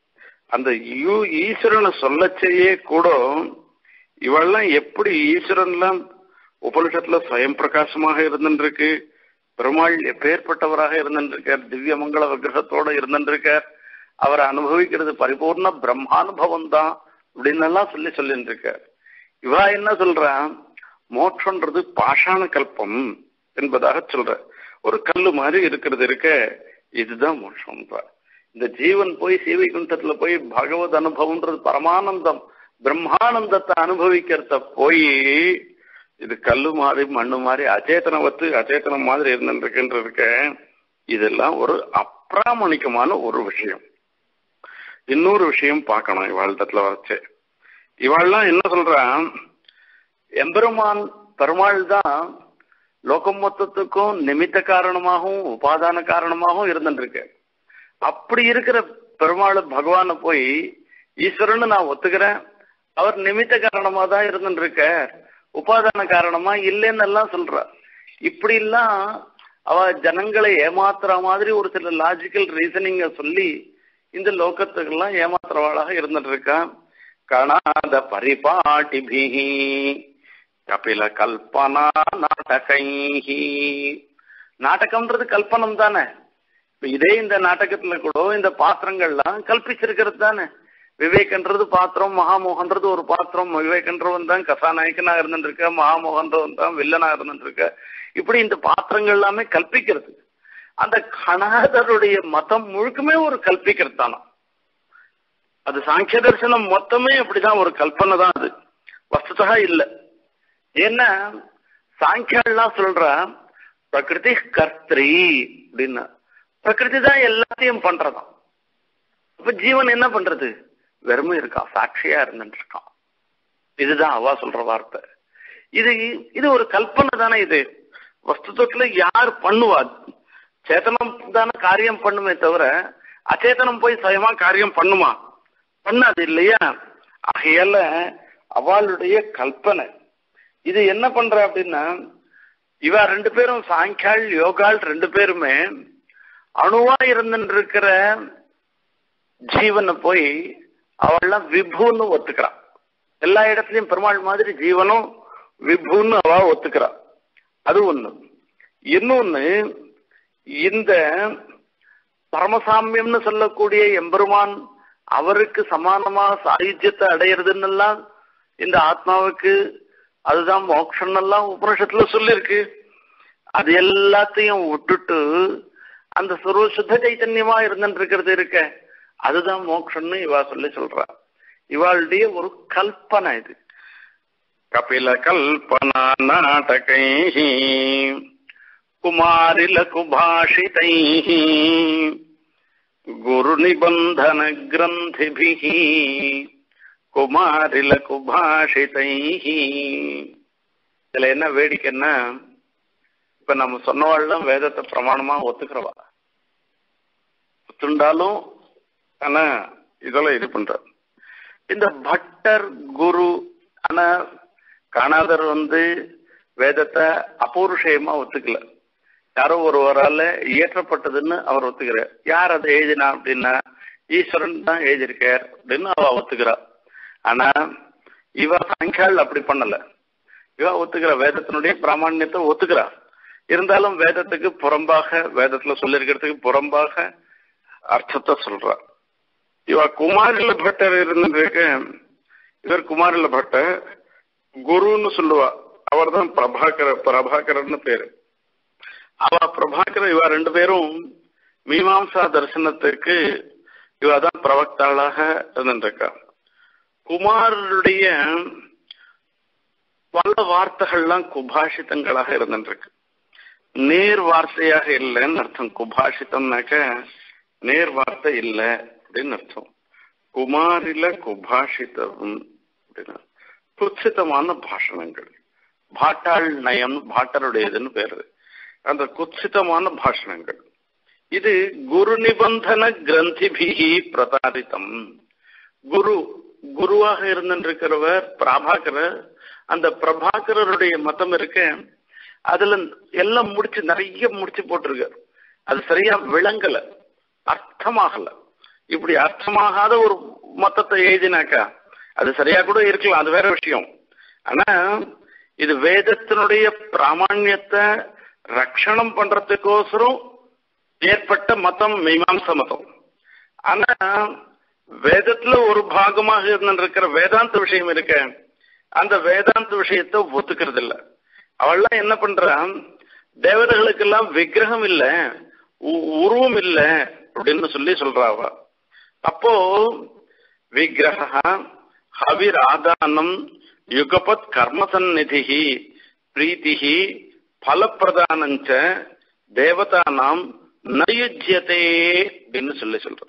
அந்த ஈஸ்வரனை சொல்லச்சேயே கூட இவெல்லாம் எப்படி ஈஸ்வரன்லாம் உபனிஷத்துல ஸ்வயம் பிரகாசமாக இருந்துருக்கு, பெருமாள் எப்பேற்பட்டவராக இருந்துருக்கார், திவ்ய மங்கள விக்கிரகத்தோட இருந்துருக்கார், அவரை அனுபவிக்கிறது பரிபூர்ண பிரம்மானுபவம் தான் அப்படின்னு எல்லாம் சொல்லிட்டு இருக்கார். இவா என்ன சொல்றா, மோட்சம்ன்றது பாஷாண கல்பம் என்பதாக சொல்ற. ஒரு கல்லு மாதிரி இருக்கிறது இருக்க, இதுதான் மோட்சம். இந்த ஜீவன் போய் சீவைகுண்டத்துல போய் பகவத் அனுபவம்ன்றது பரமானந்தம் பிரம்மானந்தத்தை அனுபவிக்கிறத போய் இது கல்லு மாதிரி மண்ணு மாதிரி அச்சேதனம் மாதிரி இருந்துருக்குன்ற இதெல்லாம் ஒரு அப்பிராமணிக்கமான ஒரு விஷயம். இன்னொரு விஷயம் பார்க்கணும் இவாழ்டத்துல வச்சு. இவாள்லாம் என்ன சொல்றா, எம்பெருமான் பெருமாள் தான் லோகம் மொத்தத்துக்கும் நிமித்த காரணமாகவும் உபாதான காரணமாகவும் இருந்துருக்கு. அப்படி இருக்கிற பெருமாள் பகவான போய் ஈஸ்வரன்னு நான் ஒத்துக்கிறேன், அவர் நிமித்த காரணமா தான் இருந்துருக்க, உபாதான காரணமா இல்லைன்னு எல்லாம் சொல்ற. இப்படி எல்லாம் அவ ஜனங்களை ஏமாத்துற மாதிரி ஒரு சில லாஜிக்கல் ரீசனிங்க சொல்லி இந்த லோகத்துக்கெல்லாம் ஏமாத்துறவாளாக இருந்துட்டு இருக்கான். கணாத பரிபாட்டிபிஹி கபில கல்பனா நாடகைஹி. நாடகம்ன்றது கல்பனம் தானே. இதே இந்த நாடகத்துல கூட இந்த பாத்திரங்கள்லாம் கல்பிச்சிருக்கிறது தானே. விவேகன்றது பாத்திரம், மகாமோகன்றது ஒரு பாத்திரம். விவேகன்றவன் தான் கசாநாயக்கனா இருந்துருக்க, மகாமோகன்றவன் தான் வில்லனா இருந்துருக்க. இப்படி இந்த பாத்திரங்கள் எல்லாமே கல்பிக்கிறது. அந்த கணாதருடைய மதம் முழுக்குமே ஒரு கல்பிக்கிறது தானே. அது சாங்கிய தரிசனம் மொத்தமே அப்படிதான் ஒரு கல்பனை தான், அது வஸ்துதா இல்லை. ஏன்னா சாங்கியெல்லாம் சொல்ற பிரகிருதி கர்த்ரி அப்படின்னா, பிரகிருதி தான் எல்லாத்தையும் பண்றதாம். இப்ப ஜீவன் என்ன பண்றது, வெறுமை இருக்கான், சாட்சியா இருந்துட்டு இருக்கான். இதுதான் அவா சொல்ற வார்த்தை. இது ஒரு கல்பனை தானே. இது வஸ்துத்துல யார் பண்ணுவா, சேத்தனம் தானே காரியம் பண்ணுமே தவிர அச்சேதனம் போய் சுயமா காரியம் பண்ணுமா, பண்ணாது இல்லையா. ஆகையால அவளுடைய கல்பனை இது என்ன பண்ற அப்படின்னா, இவ ரெண்டு பேரும் சாங்கியாள் யோகாள் ரெண்டு பேருமே அணுவா இருந்துட்டு இருக்கிற ஜீவனை போய் அவள்லாம் விபுன்னு ஒத்துக்கிறான். எல்லா இடத்துலயும் பெருமாள் மாதிரி ஜீவனும் விபுன்னு அவ ஒத்துக்கிறான். அது ஒண்ணு. இன்னொன்னு, இந்த பரமசாமியம்னு சொல்லக்கூடிய எம்பெருமான் அவருக்கு சமானமாக சாயுஜ்யத்தை அடையிறதுன்னு எல்லாம் இந்த ஆத்மாவுக்கு அதுதான் மோட்சம் எல்லாம் உபனிஷத்துல சொல்லிருக்கு. அது எல்லாத்தையும் விட்டுட்டு அந்த சர்வ சுத்த சைத்தன்யமா இருந்துட்டு இருக்கிறது இருக்க, அதுதான் மோட்சம்னு இவா சொல்றா. இவாளுடைய ஒரு கல்பனை இது. கபில கல்பனா நாடகைஹி குமாரில குபாஷிதைஹி குரு நிபந்தன கிரந்திபிஹி குமாரில குபாஷிதைஹி. இதுல என்ன வேடிக்கைன்னா, இப்ப நம்ம சொன்னவாள்லாம் வேதத்தை பிரமாணமா ஒத்துக்கிறவா, ஒத்துண்டாலும் ஆனா இதெல்லாம் இது பண்ற இந்த பட்டர் குரு. ஆனா காணாதர் வேதத்தை அபௌருஷயமா ஒத்துக்கல, யாரோ ஒருவரால இயற்றப்பட்டதுன்னு அவர் ஒத்துக்கிறார். யார் அதை எழுதினா அப்படின்னா ஈஸ்வரன் தான் எழுதியிருக்கார் அப்படின்னு அவ ஒத்துக்கிறா. ஆனா இவ சாங்கியாள் அப்படி பண்ணல. இவ ஒத்துக்கிற வேதத்தினுடைய பிராமணியத்தை ஒத்துக்கிறா. இருந்தாலும் வேதத்துக்கு புறம்பாக, வேதத்துல சொல்லிருக்கிறதுக்கு புறம்பாக அர்த்தத்தை சொல்றா. இவ குமாரில பட்டர் இருந்துருக்க, இவர் குமாரில பட்டர் குருன்னு சொல்லுவா. அவர் தான் பிரபாகரன்னு பேரு. அவ பிரபாகர். இவ ரெண்டு பேரும் மீமாம்சா தரிசனத்துக்கு இவதான் பிரவக்தாளாக இருந்துருக்கா. குமாரருடைய பல வார்த்தைகள்லாம் குபாஷித்தங்களாக இருந்துருக்கு. நேர் வார்த்தையாக இல்லைன்னு அர்த்தம். குபாஷித்தம்னாக்க நேர் வார்த்தை இல்லை அப்படின்னு அர்த்தம். குமாரில குபாஷிதம் அப்படின்னா குத்சிதமான பாஷணங்கள். பாட்டாள் நயம் பாட்டருடையதுன்னு பேரு. அந்த குத்சிதமான பாஷணங்கள் இது குரு நிபந்தன கிரந்திபிஹி பிரதாரித்தம். குருவாக இருந்திருக்கிறவர் பிரபாகரர். அந்த பிரபாகரருடைய மதம் இருக்க, அதுல எல்லாம் நிறைய முடிச்சு போட்டிருக்கார். அது சரியா விளங்கல, அர்த்தமாகல. இப்படி அர்த்தமாகாத ஒரு மொத்தத்தை எழுதினாக்கா அது சரியா கூட இருக்கலாம், அது வேற விஷயம். ஆனா இது வேதத்தினுடைய பிராமணியத்தை ரட்சணம் பண்றதுக்கோசரம் ஏற்பட்ட மதம் மீமாம்ச மதம். ஆனா வேதத்துல ஒரு பாகமாக இருந்திருக்கிற வேதாந்த விஷயம் இருக்க, அந்த வேதாந்த விஷயத்தை ஒத்துக்கிறது இல்லை. அவள்லாம் என்ன பண்றான், தேவதைகளுக்கெல்லாம் விக்கிரகம் இல்லை, உருவம் இல்லை அப்படின்னு சொல்றாவ. அப்போ விக்கிரக ஹவிராதானம் யுகபத் கர்மசந்நிதி பிரீத்திஹி பலப்பிரதானஞ்ச தேவதானாம் நயுஜ்யதே அப்படின்னு சொல்ற.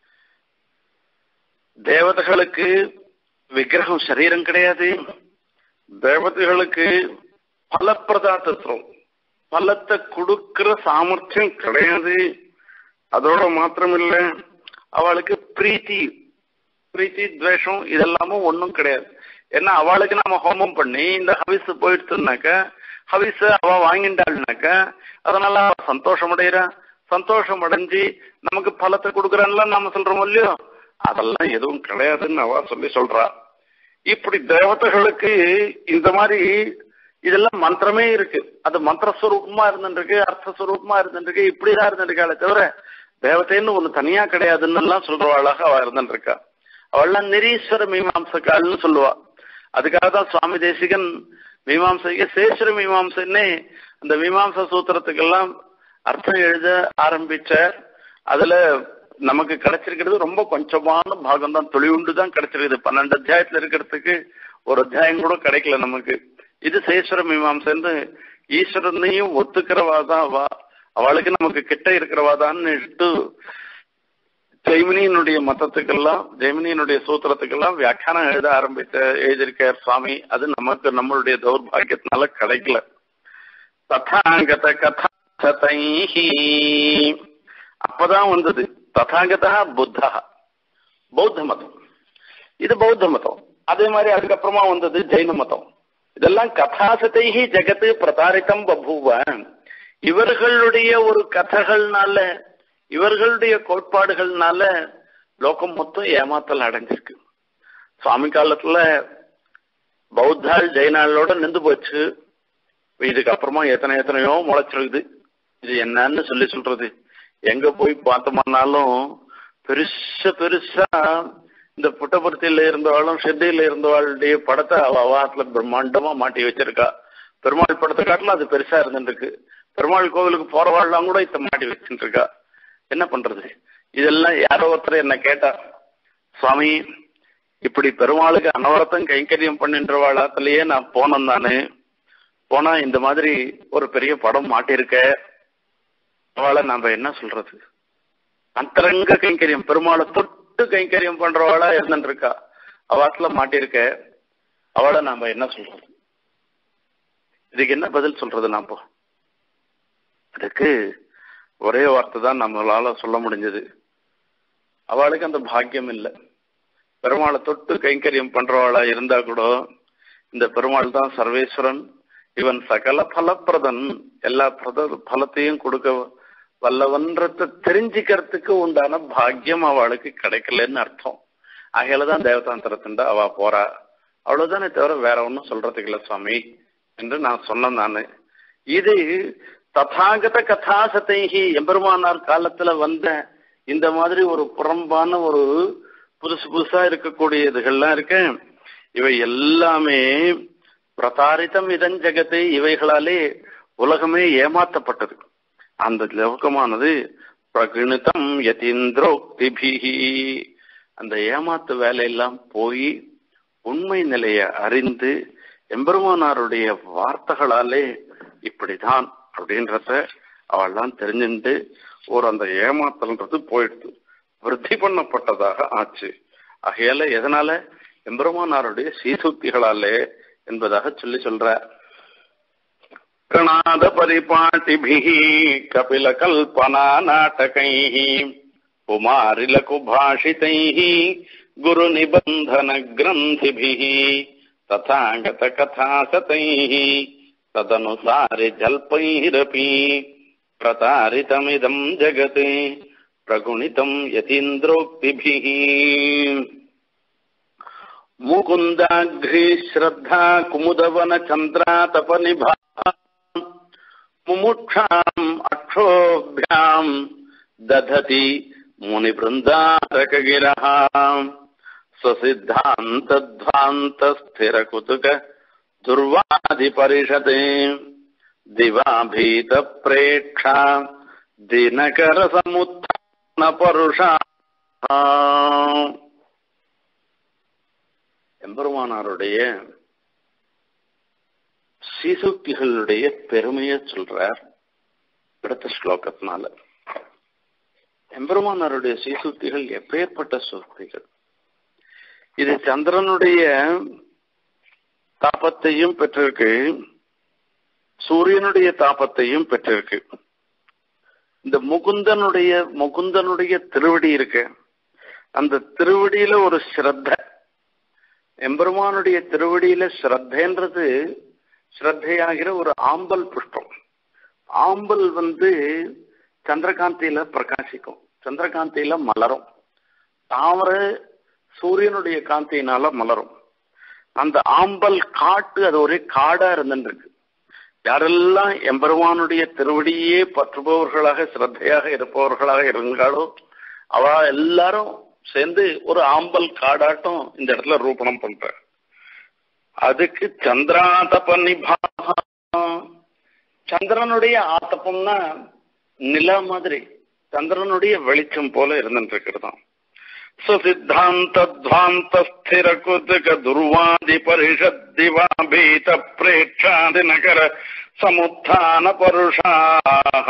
தேவதைகளுக்கு விக்கிரகம் சரீரம் கிடையாது, தேவதைகளுக்கு பலப்பிரதாத்தம் பலத்தை கொடுக்கிற சாமர்த்தியம் கிடையாது. அதோட மாத்திரமில்ல, அவளுக்கு பிரீத்தி துவேஷம் இதெல்லாமும் ஒன்றும் கிடையாது. ஏன்னா அவளுக்கு நாம ஹோமம் பண்ணி இந்த ஹவிஸ் போயிடுச்சுனாக்க, ஹவிஸ் அவ வாங்கிட்டாள்னாக்க அதனால அவ சந்தோஷம் அடைகிறா. சந்தோஷம் அடைஞ்சு நமக்கு பலத்தை கொடுக்குறான்ல நாம சொல்றோம் இல்லையோ, அதெல்லாம் எதுவும் கிடையாதுன்னு அவ சொல்றா. இப்படி தேவதைகளுக்கு இந்த மாதிரி இதெல்லாம் மந்திரமே இருக்கு, அது மந்திரஸ்வரூபமா இருந்துருக்கு, அர்த்தஸ்வரூபமா இருந்துருக்கு, இப்படிதான் இருந்துருக்காளே தவிர தேவதைன்னு ஒண்ணு தனியா கிடையாதுன்னு எல்லாம் சொல்றவாளாக அவ இருந்துருக்கா. அவள்லாம் நிரீஸ்வர மீமாம்சக்காள்னு சொல்லுவா. அதுக்காக தான் சுவாமி தேசிகன் மீமாம்சைக்கு சேஸ்வர மீமாம்சன்னே அந்த மீமாம்ச சூத்திரத்துக்கெல்லாம் அர்த்தம் எழுத ஆரம்பிச்ச. அதுல நமக்கு கிடைச்சிருக்கிறது ரொம்ப கொஞ்சமான பாகம் தான், தொழிவுண்டு தான் கிடைச்சிருக்குது. 12 அத்தியாயத்துல இருக்கிறதுக்கு ஒரு அத்தியாயம் கூட கிடைக்கல நமக்கு. இது சேஸ்வர மீமாம்சன்னு ஈஸ்வரனையும் ஒத்துக்கிறவாதான் அவளுக்கு நமக்கு கிட்ட இருக்கிறவாதான்னு இட்டு ஜெய்மினியினுடைய மதத்துக்கெல்லாம் ஜெய்மினியினுடைய சூத்திரத்துக்கெல்லாம் வியாக்கியானம் எழுதியிருக்கார் சுவாமி. அது நமக்கு நம்மளுடைய தௌர்பாகியத்தினால கிடைக்கல. ததாங்கத கதாசதைஹி அப்பதான் வந்தது. ததாங்கதா புத்தா, பௌத்த மதம். இது பௌத்த மதம். அதே மாதிரி அதுக்கப்புறமா வந்தது ஜெயின மதம். இதெல்லாம் கதாசதைஹி ஜெகத்து பிரதாரித்தம் பபூவ. இவர்களுடைய ஒரு கதைகள்னால, இவர்களுடைய கோட்பாடுகள்னால லோகம் மொத்தம் ஏமாத்தல் அடைஞ்சிருக்கு. சுவாமி காலத்துல பௌத்தாள் ஜெயினாளோட நின்று போச்சு. இதுக்கப்புறமா எத்தனையோ முளைச்சிருக்குது. இது என்னன்னு சொல்றது, எங்க போய் பார்த்தோம்னாலும் பெருசா இந்த புட்டபர்த்தியில இருந்தவாளும் ஷெட்டியில இருந்தவாளுடைய படத்தை அவத்துல பிரம்மாண்டமா மாட்டி வச்சிருக்கா. பெருமாள் படத்தை காட்டிலும் அது பெருசா இருந்துருக்கு. பெருமாள் கோவிலுக்கு போறவாள்லாம் கூட இத்த மாட்டி வச்சுட்டு இருக்கா. என்ன பண்றது? இதெல்லாம் யாரோ ஒருத்தர் என்ன கேட்டா, சுவாமி இப்படி பெருமாளுக்கு அனவரத்தம் கைங்கரியம் பண்ணின்றவாளத்திலேயே நான் போனேன். தானே போனா இந்த மாதிரி ஒரு பெரிய படம் மாட்டிருக்க, அவளை நாம என்ன சொல்றது? அந்தரங்க கைங்கரியம் பெருமாளை தொட்டு கைங்கரியம் பண்றவாளா இருந்துருக்கா, அவாத்துல மாட்டிருக்க, அவளை நாம என்ன சொல்றது? இதுக்கு என்ன பதில் சொல்றது? நாம அதுக்கு ஒரே வார்த்தை தான் நம்மளால சொல்ல முடிஞ்சது. அவளுக்கு அந்த பாக்கியம் இல்லை. பெருமாளை தொட்டு கைங்கரியம் பண்றவாளா இருந்தா கூட இந்த பெருமாள் தான் சர்வேஸ்வரன், இவன் சகல பலப்பிரதன், எல்லா பலத்தையும் கொடுக்க வல்லவன்றத்தை தெரிஞ்சுக்கிறதுக்கு உண்டான பாக்கியம் அவளுக்கு கிடைக்கலன்னு அர்த்தம். ஆகையிலதான் தேவதாந்திரத்தின்டா அவ போறா. அவ்வளவுதானே தவிர வேற ஒன்னும் சொல்றதுக்கு இல்லை சுவாமி என்று நான் சொன்னேன். நானு இது ததாகத கதாசதைஹி எம்பெருமானார் காலத்துல வந்த இந்த மாதிரி ஒரு புறம்பான ஒரு புதுசா இருக்கக்கூடிய இதுகள்லாம் இருக்கு. இவை எல்லாமே பிரதாரித்தம் இதஞ்சகத்தை, இவைகளாலே உலகமே ஏமாற்றப்பட்டது. அந்த லோகமானது பிரகிணிதம் யதீந்திரோக்திபிஹி, அந்த ஏமாத்து வேலையெல்லாம் போய் உண்மை நிலையை அறிந்து எம்பெருமானாருடைய வார்த்தைகளாலே இப்படிதான் அப்படின்றத அவள்லாம் தெரிஞ்சுட்டு ஒரு அந்த ஏமாத்தல்ன்றது போயிடுது, விருத்தி பண்ணப்பட்டதாக ஆச்சு. ஆகையால எதனால? எம்பெருமானாருடைய சீசுத்திகளாலே என்பதாக சொல்ற. பிரணாத பரிபாட்டிபிஹி கபில கல்பனா நாடகைஹி குமாரில குபாஷிதைஹி குரு நிபந்தன கிரந்திபிஹி ததாகத கதாசதைஹி ததனுசாரி ஜல்பைரபி பிரதாரிதமிதம் ஜகத் பிரகுணிதம் யதீந்திரோக்திபிஹ முகுந்தாக்ரி ஸ்ரத்தா குமுதவன சந்திரா தபநிபா முமுட்சாம் அக்ஷோபியாம் தததி முனிபிருந்தாரககிரஹ स्वसिद्धान्तध्वान्तस्थिरकुतुक दुर्वादिपरिषदे दिवाभीतप्रेक्षा दिनकरसमुत्थानपरुषा எம்பெருமானாருடைய சீசூக்திகளுடைய பெருமையை சொல்றார் அடுத்த ஸ்லோகத்தினால. எம்பெருமானாருடைய சீசூக்திகள் எப்பேற்பட்ட சூக்திகள்! இது சந்திரனுடைய தாபத்தையும் பெற்றிருக்கு, சூரியனுடைய தாபத்தையும் பெற்றிருக்கு. இந்த முகுந்தனுடைய திருவடி இருக்கு, அந்த திருவடியில ஒரு ஸ்ரத்த, எம்பெருமானுடைய திருவடியில ஸ்ரத்தைன்றது ஸ்ரத்தையாகிற ஒரு ஆம்பல் புஷ்பம். ஆம்பல் சந்திரகாந்தியில பிரகாசிக்கும், சந்திரகாந்தியில மலரும். தாமரை சூரியனுடைய காந்தியினால மலரும். அந்த ஆம்பல் காட்டு அது ஒரே காடா இருந்துருக்கு. யாரெல்லாம் எம்பெருமானுடைய திருவடியே பற்றுபவர்களாக ஸ்ரத்தையாக இருப்பவர்களாக இருந்தாலோ அவ எல்லாரும் சேர்ந்து ஒரு ஆம்பல் காடாட்டம் இந்த இடத்துல ரூபணம் பண்ற. அதுக்கு சந்திராதபநிபா, சந்திரனுடைய ஆத்தப்பம்னா நில மாதிரி சந்திரனுடைய வெளிச்சம் போல இருந்துட்டு இருக்கிறதாம். சுசித்தாந்தத்வாந்தஸ்திரகுதுக துர்வாதி பரிஷத்திவாபீத பிரேட்சாதி நகர சமுத்தான பருஷாஹ.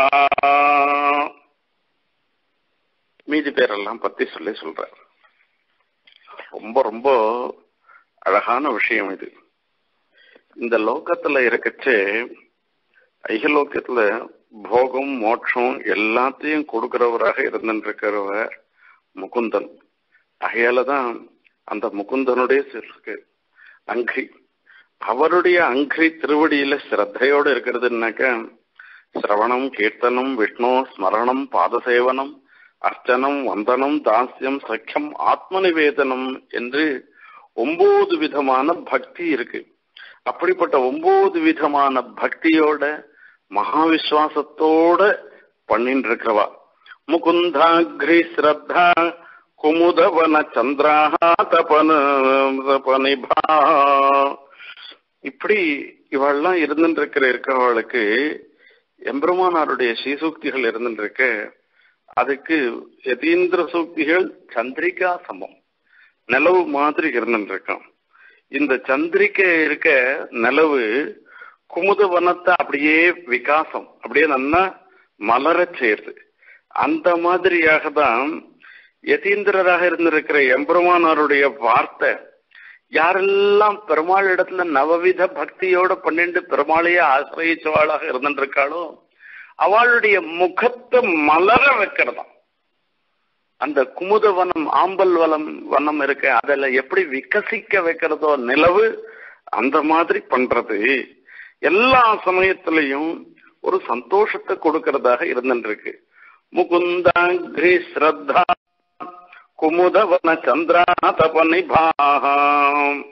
மீதி பேரெல்லாம் பத்தி சொல்றார். ரொம்ப ரொம்ப அழகான விஷயம் இது. இந்த லோகத்துல இருக்கச்சே ஐகலோகத்துல போகம் மோட்சம் எல்லாத்தையும் கொடுக்கிறவராக இருந்திருக்கிறவர் முகுந்தன். அகையாலதான் அந்த முகுந்தனுடைய அங்கி, அவருடைய அங்கி திருவடியில ஸ்ரத்தையோடு இருக்கிறதுனாக்க சிரவணம் கீர்த்தனம் விஷ்ணு ஸ்மரணம் பாதசேவனம் அர்ச்சனம் வந்தனம் தாஸ்யம் சக்கியம் ஆத்மநிவேதனம் என்று 9 விதமான பக்தி இருக்கு. அப்படிப்பட்ட 9 விதமான பக்தியோட மகாவிஸ்வாசத்தோட பண்ணிட்டு இருக்கிறவா முகுந்தாக்ரி ஸ்ரத்தா குமுதவன சந்திராஹா தபனிபா. இப்படி இவெல்லாம் இருந்துட்டு இருக்கிறவளுக்கு எம்பெருமானாருடைய ஸ்ரீசூக்திகள் இருந்துட்டு இருக்க. அதுக்கு யதீந்திர சூக்திகள் சந்திரிகா சமம், நிலவு மாதிரி இருந்துட்டு இருக்கான். இந்த சந்திரிகை இருக்க நிலவு குமுத வனத்தை அப்படியே விகாசம் அப்படியே நல்லா மலர செய்யுது. அந்த மாதிரியாக தான் யதீந்திரராக இருந்திருக்கிற எம்பெருமானாருடைய வார்த்தை யாரெல்லாம் பெருமாள் இடத்துல நவவித பக்தியோட பன்னெண்டு பெருமாளையே ஆசிரியச்சவாளாக இருந்துருக்காளோ அவளுடைய முகத்தை மலர வைக்கிறதாம். அந்த குமுத வனம் ஆம்பல் வனம் இருக்க அதில் எப்படி விகசிக்க வைக்கிறதோ நிலவு அந்த மாதிரி பண்றது எல்லா சமயத்திலையும் ஒரு சந்தோஷத்தை கொடுக்கறதாக இருந்துருக்கு. முகுந்தாக்ரி ஸ்ரத்தா குமுதவன சந்திரா தபநிபாஹம்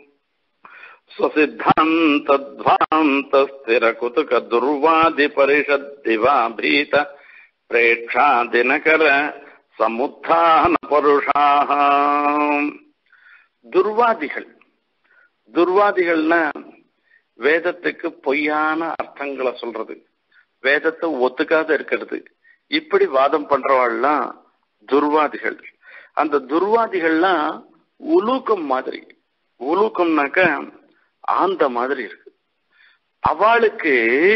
ஸ்வசித்தாந்தத்வாந்தஸ்திர குதுக துர்வாதி பரிஷத்திவாபீத பிரேட்சா தினகர சமுத்தான பருஷாஹம். துர்வாதிகள்னா வேதத்துக்கு பொய்யான அர்த்தங்களை சொல்றது, வேதத்தை ஒத்துக்காத இருக்கிறது, இப்படி வாதம் பண்றவாள்லாம் துர்வாதிகள். அந்த துர்வாதிகள்லாம் உலூக்கம் மாதிரி, உலூக்கம்னாக்க ஆந்த மாதிரி இருக்கு. அவளுக்கு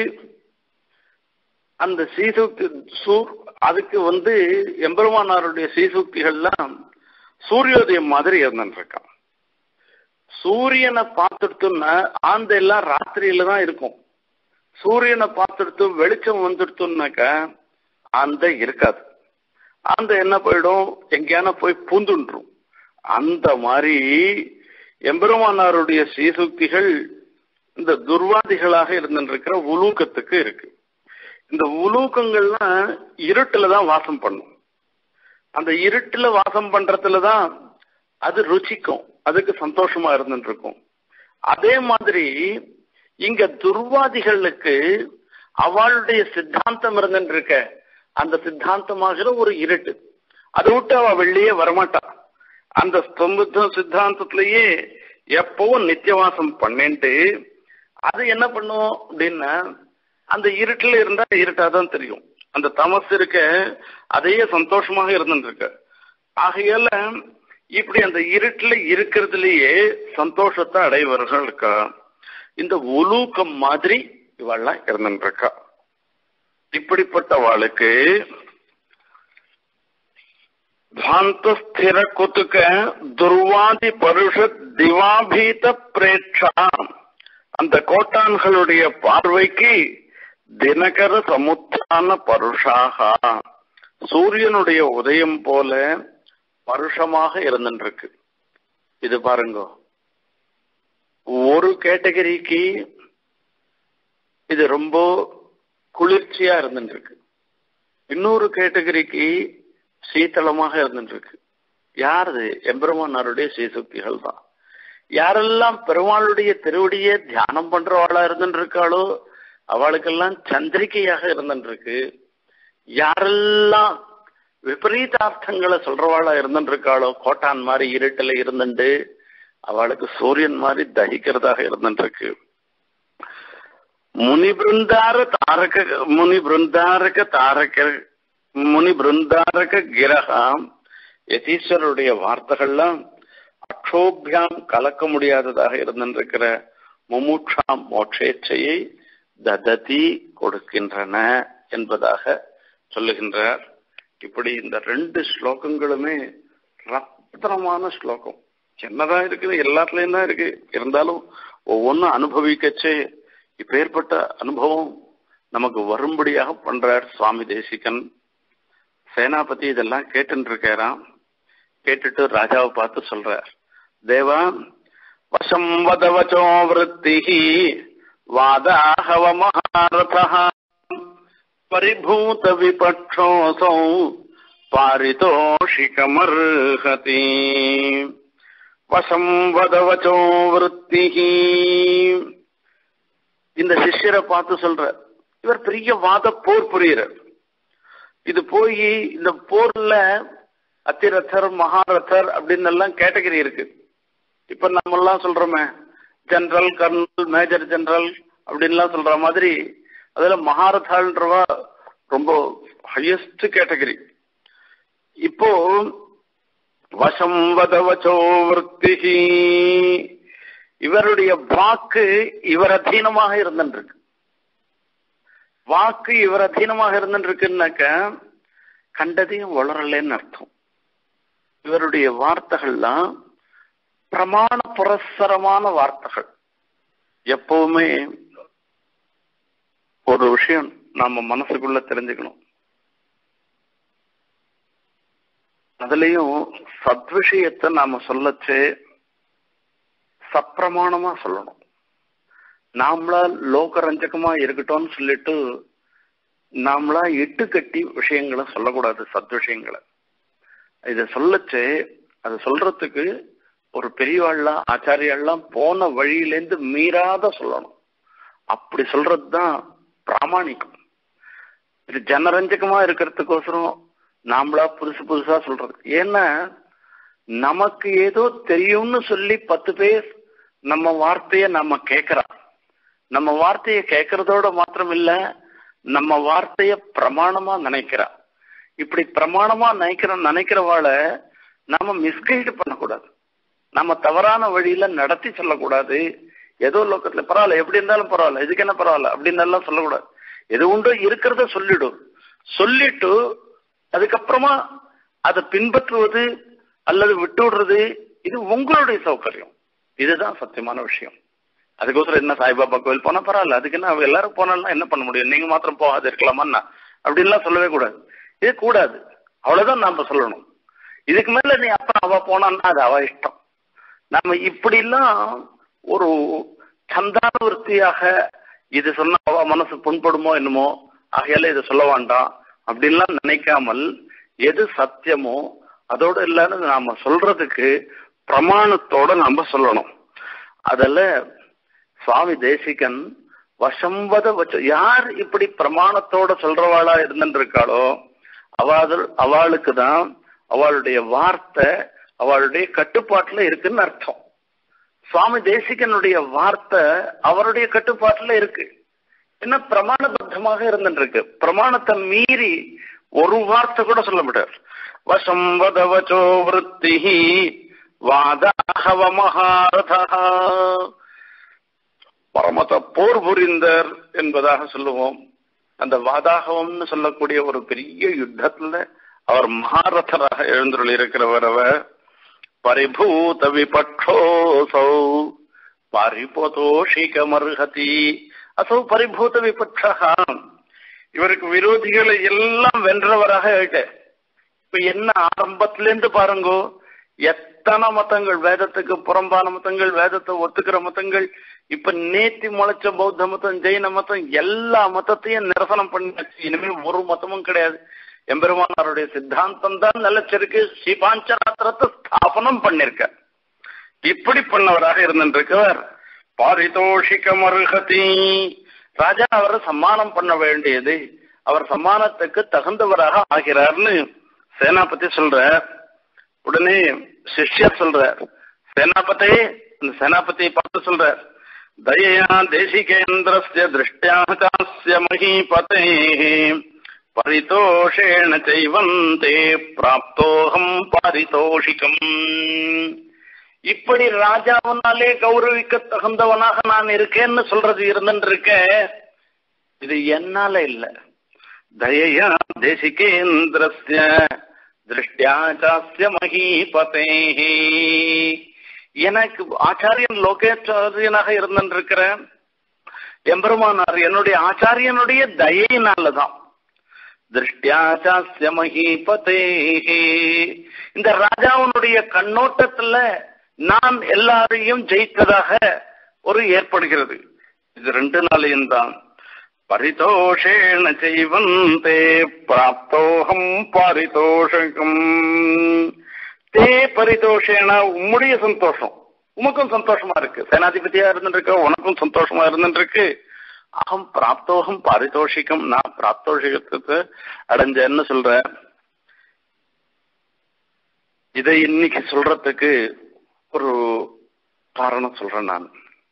அந்த சீசூக்தி அதுக்கு எம்பெருமானாருடைய சீசூக்திகள்லாம் சூரியோதயம் மாதிரி இருந்துருக்கான். சூரியனை பார்த்துடுத்துன்னா ஆந்த எல்லாம் ராத்திரியில தான் இருக்கும். சூரியனை பார்த்துடுத்து வெளிச்சம் வந்துடுத்துனாக்க ஆந்த இருக்காது. ஆந்த என்ன போயிடும், எங்கேயான போய் பூந்துன்றும். அந்த மாதிரி எம்பெருமானாருடைய ஸ்ரீசூக்திகள் இந்த துர்வாதிகளாக இருந்துருக்கிற உலூக்கத்துக்கு இருக்கு. இந்த உலூக்கங்கள்லாம் இருட்டுல தான் வாசம் பண்ணும். அந்த இருட்டுல வாசம் பண்றதுலதான் அது ருச்சிக்கும், அதுக்கு சந்தோஷமா இருந்துட்டு இருக்கும். அதே மாதிரி இங்க துர்வாதிகளுக்கு அவளுடைய சித்தாந்தம் இருந்துட்டு இருக்க, அந்த சித்தாந்தமாகிற ஒரு இருட்டு, அதை விட்டு அவ வெளியே வரமாட்டான். அந்த சித்தாந்தத்திலேயே எப்பவும் நித்தியவாசம் பண்ணிட்டு அது என்ன பண்ணும் அப்படின்னா, அந்த இருட்டுல இருந்தா இருட்டாதான் தெரியும். அந்த தமசு இருக்க அதையே சந்தோஷமாக இருந்துட்டு இருக்க. ஆகையால இப்படி அந்த இருட்டுல இருக்கிறதுலயே சந்தோஷத்தை அடைவர்கள் இருக்கா. இந்த உலூக்கம் மாதிரி இவெல்லாம் இருந்துட்டு இருக்கா. இப்படிப்பட்டவாளுக்கு பாந்தஸ்திர குத்துக்க துர்வாதி பருஷத் திவாபீத பிரேட்சா, அந்த கோட்டான்களுடைய பார்வைக்கு தினகர சமுத்தான பருஷாக, சூரியனுடைய உதயம் போல பருஷமாக இருந்துருக்கு. இது பாருங்க, ஒரு கேட்டகரிக்கு இது ரொம்ப குளிர்ச்சியா இருந்துருக்கு, இன்னொரு கேட்டகரிக்கு சீத்தளமாக இருந்துருக்கு. யாரு? எம்பெருமானாருடைய ஸ்ரீசுக்திகள் தான். யாரெல்லாம் பெருமாளுடைய திருவடியை தியானம் பண்றவாளா இருந்துருக்காளோ அவளுக்கெல்லாம் சந்திரிகையாக இருந்துருக்கு. யாரெல்லாம் விபரீதார்த்தங்களை சொல்றவாளா இருந்துருக்காளோ கோட்டான் மாதிரி இருட்டுல இருந்துட்டு அவளுக்கு சூரியன் மாதிரி தகிக்கிறதாக இருந்துருக்கு. முனி பிருந்தாரக கிரகம் யதீஸ்வருடைய வார்த்தைகள்லாம் அக்ஷோபியாம் கலக்க முடியாததாக இருந்திருக்கிற முமுட்சாம் மோட்சேச்சையை தததி கொடுக்கின்றன என்பதாக சொல்லுகின்றார். இப்படி இந்த ரெண்டு ஸ்லோகங்களுமே ரத்னமான ஸ்லோகம். என்னதான் இருக்குது, எல்லாத்துலயும் தான் இருக்கு. இருந்தாலும் ஒவ்வொன்றும் அனுபவிக்கச்சே இப்ப ஏற்பட்ட அனுபவம் நமக்கு வரும்படியாக பண்றார் சுவாமி தேசிகன். சேனாபதி இதெல்லாம் கேட்டுட்டு இருக்காராம். கேட்டுட்டு ராஜாவை பார்த்து சொல்றார், தேவா வசம் வதவச்சோ விருத்தி வாதாஹவ மகாரதா பரிபூத விபட்சோசௌ பாரிதோஷிகமர்ஹதி. வசம் வதவச்சோ விருத்தி, இந்த சிஷ்யரை பார்த்து சொல்ற, இவர் பெரிய வாத போர் புரியுறார். இது போய் இந்த போர்ல அத்திரத்தர் மகாரதர் அப்படின்னு எல்லாம் கேட்டகரி இருக்கு. இப்ப நம்ம எல்லாம் சொல்றோமே ஜெனரல், கர்னல், மேஜர் ஜெனரல் அப்படின்லாம் சொல்ற மாதிரி அதுல மகாரதான்றவா ரொம்ப ஹையஸ்ட் கேட்டகரி. இப்போ வசம் வதவச்சோ விருத்தி, இவருடைய வாக்கு இவர் அதீனமாக இருந்துருக்கு. வாக்கு இவர் அதீனமாக இருந்துருக்குன்னாக்க கண்டதையும் வளரலன்னு அர்த்தம். இவருடைய வார்த்தைகள்லாம் பிரமாண புரஸ்சரமான வார்த்தைகள். எப்பவுமே ஒரு விஷயம் நாம மனசுக்குள்ள தெரிஞ்சுக்கணும், அதுலயும் சத்விஷயத்தை நாம சொல்லச்சு சப்பிரமாணமா சொல்லணும். நாமளா லோகரஞ்சகமா இருக்கட்டும்னு சொல்லிட்டு நாமளா இட்டு கட்டி விஷயங்களை சொல்லக்கூடாது. சத்விஷயங்களை இதை சொல்லச்சு அது சொல்றதுக்கு ஒரு பெரியவாள்லாம் ஆச்சாரியாள்லாம் போன வழியிலேருந்து மீறாத சொல்லணும். அப்படி சொல்றதுதான் பிராமணிக்கம். இது ஜனரஞ்சகமா இருக்கிறதுக்கோசரம் நாமளா புதுசு புதுசா சொல்றது. ஏன்னா நமக்கு ஏதோ தெரியும்னு சொல்லி 10 பேர் நம்ம வார்த்தைய நம்ம கேட்கிறோம். நம்ம வார்த்தைய கேட்கறதோட மாத்திரம் இல்ல, நம்ம வார்த்தைய பிரமாணமா நினைக்கிறா. இப்படி பிரமாணமா நினைக்கிறவாள நாம மிஸ்கைடு பண்ணக்கூடாது. நம்ம தவறான வழியில நடத்தி சொல்லக்கூடாது. ஏதோ லோக்கத்துல பரவாயில்ல, எப்படி இருந்தாலும் பரவாயில்ல, இதுக்கு என்ன பரவாயில்ல அப்படின்னு எல்லாம் சொல்லக்கூடாது. எது உண்டோ இருக்கிறத சொல்லிட்டு அதுக்கப்புறமா அதை பின்பற்றுவது அல்லது விட்டு விடுறது இது உங்களுடைய சௌகரியம். இதுதான் சத்தியமான விஷயம். அதுக்கோசரம் என்ன சாய்பாபா கோவில் போனா பரவாயில்ல, அதுக்கு என்ன எல்லாரும் போனாலும் என்ன பண்ண முடியும், நீங்க மாத்திரம் போகாது இருக்கலாமா அப்படின்லாம் சொல்லவே கூடாது. இது கூடாது, அவ்வளவுதான் நாம சொல்லணும். இதுக்கு மேல நீ அப்ப அவ போனான்னா அது அவ இஷ்டம். நாம இப்படி எல்லாம் ஒரு சந்தானவர்த்தியாக இது சொன்னா அவ மனசு புண்படுமோ என்னமோ ஆகையால இதை சொல்ல வேண்டாம் அப்படின்லாம் நினைக்காமல் எது சத்தியமோ அதோட இல்லைன்னு நாம சொல்றதுக்கு பிரமாணத்தோட நாம சொல்லணும். அதுல சுவாமி தேசிகன் வசம்பத வச்ச யார் இப்படி பிரமாணத்தோட சொல்றவாளா இருந்துருக்காளோ அவளுக்கு தான் அவளுடைய வார்த்தை அவளுடைய கட்டுப்பாட்டுல இருக்குன்னு அர்த்தம். சுவாமி தேசிகனுடைய வார்த்தை அவருடைய கட்டுப்பாட்டுல இருக்கு. என்ன பிரமாணபத்தமாக இருந்துருக்கு. பிரமாணத்தை மீறி ஒரு வார்த்தை கூட சொல்ல முடியாது. வசம்பத வச்சோ விருத்தி வாதாஹவ மகாரதா, பரமத போர் புரிந்தர் என்பதாக சொல்லுவோம். அந்த வாதாகவம்னு சொல்லக்கூடிய ஒரு பெரிய யுத்தத்துல அவர் மகாரதராக எழுந்துள்ள இருக்கிறவர். அவர் பரிபூத விபட்சோசௌ பரிபோதோஷிகமர்ஹதி அசௌ பரிபூத விபட்சா, இவருக்கு விரோதிகளை எல்லாம் வென்றவராக ஆயிட்ட. இப்ப என்ன ஆரம்பத்திலேருந்து பாருங்கோ, எத்தனை மதங்கள், வேதத்துக்கு புறம்பான மதங்கள், வேதத்தை ஒத்துக்கிற மதங்கள், இப்ப நேத்தி முளைச்ச பௌத்த மதம், ஜெயின மதம், எல்லா மதத்தையும் நிரசனம் பண்ணியாச்சு. இனிமேல் ஒரு மதமும் கிடையாது. எம்பெருமானாருடைய சித்தாந்தம் தான் நிலச்சிருக்கு. ஸ்ரீபாஞ்சராத்திரத்தை ஸ்தாபனம் பண்ணிருக்க. இப்படி பண்ணவராக இருந்திருக்கவர். பாரிதோஷிகமர்ஹதி, ராஜா அவரை சம்மானம் பண்ண வேண்டியது, அவர் சம்மானத்துக்கு தகுந்தவராக ஆகிறார்னு சேனாபதி சொல்ற. உடனே சிஷ்யர் சொல்ற, சேனாபதி, அந்த சேனாபதியை பார்த்து சொல்ற, தயா தேசிகேந்திரஸ்ய திருஷ்ட்யா சாஸ்ய மஹீபதே பரிதோஷேண செய்வந்தே பிராப்தோகம் பாரிதோஷிகம். இப்படி ராஜாவனாலே கௌரவிக்க தகுந்தவனாக நான் இருக்கேன்னு சொல்றது இருந்துருக்க, இது என்னால இல்ல. தயா தேசிகேந்திரஸ்ய திருஷ்ட்யா சாஸ்ய மஹீபதே, எனக்கு ஆச்சாரியன் லோகேச்சாரியனாக இருந்திருக்கிற எம்பெருமானார் என்னுடைய ஆச்சாரியனுடைய தயையினாலதான். திருஷ்ட்யா சாஸ்ய மஹீபதே, இந்த ராஜாவனுடைய கண்ணோட்டத்துல நான் எல்லாரையும் ஜெயித்ததாக ஒரு ஏற்படுகிறது. இது 2 நாளையும் தான். பரிதோஷேண செய்வந்தே பிராப்தோகம் பாரிதோஷகம். தே பரிதோஷேன, உம்முடைய சந்தோஷம், உமக்கும் சந்தோஷமா இருக்கு. சேனாதிபதியா இருந்துருக்கு, உனக்கும் சந்தோஷமா இருந்துருக்கு. அகம் பிராப்தோகம் பாரிதோஷிகம், நான் பிராப்தோஷிகத்துக்கு அடைஞ்சேன்னு சொல்ற. இதை இன்னைக்கு சொல்றதுக்கு ஒரு காரணம் சொல்றேன் நான்.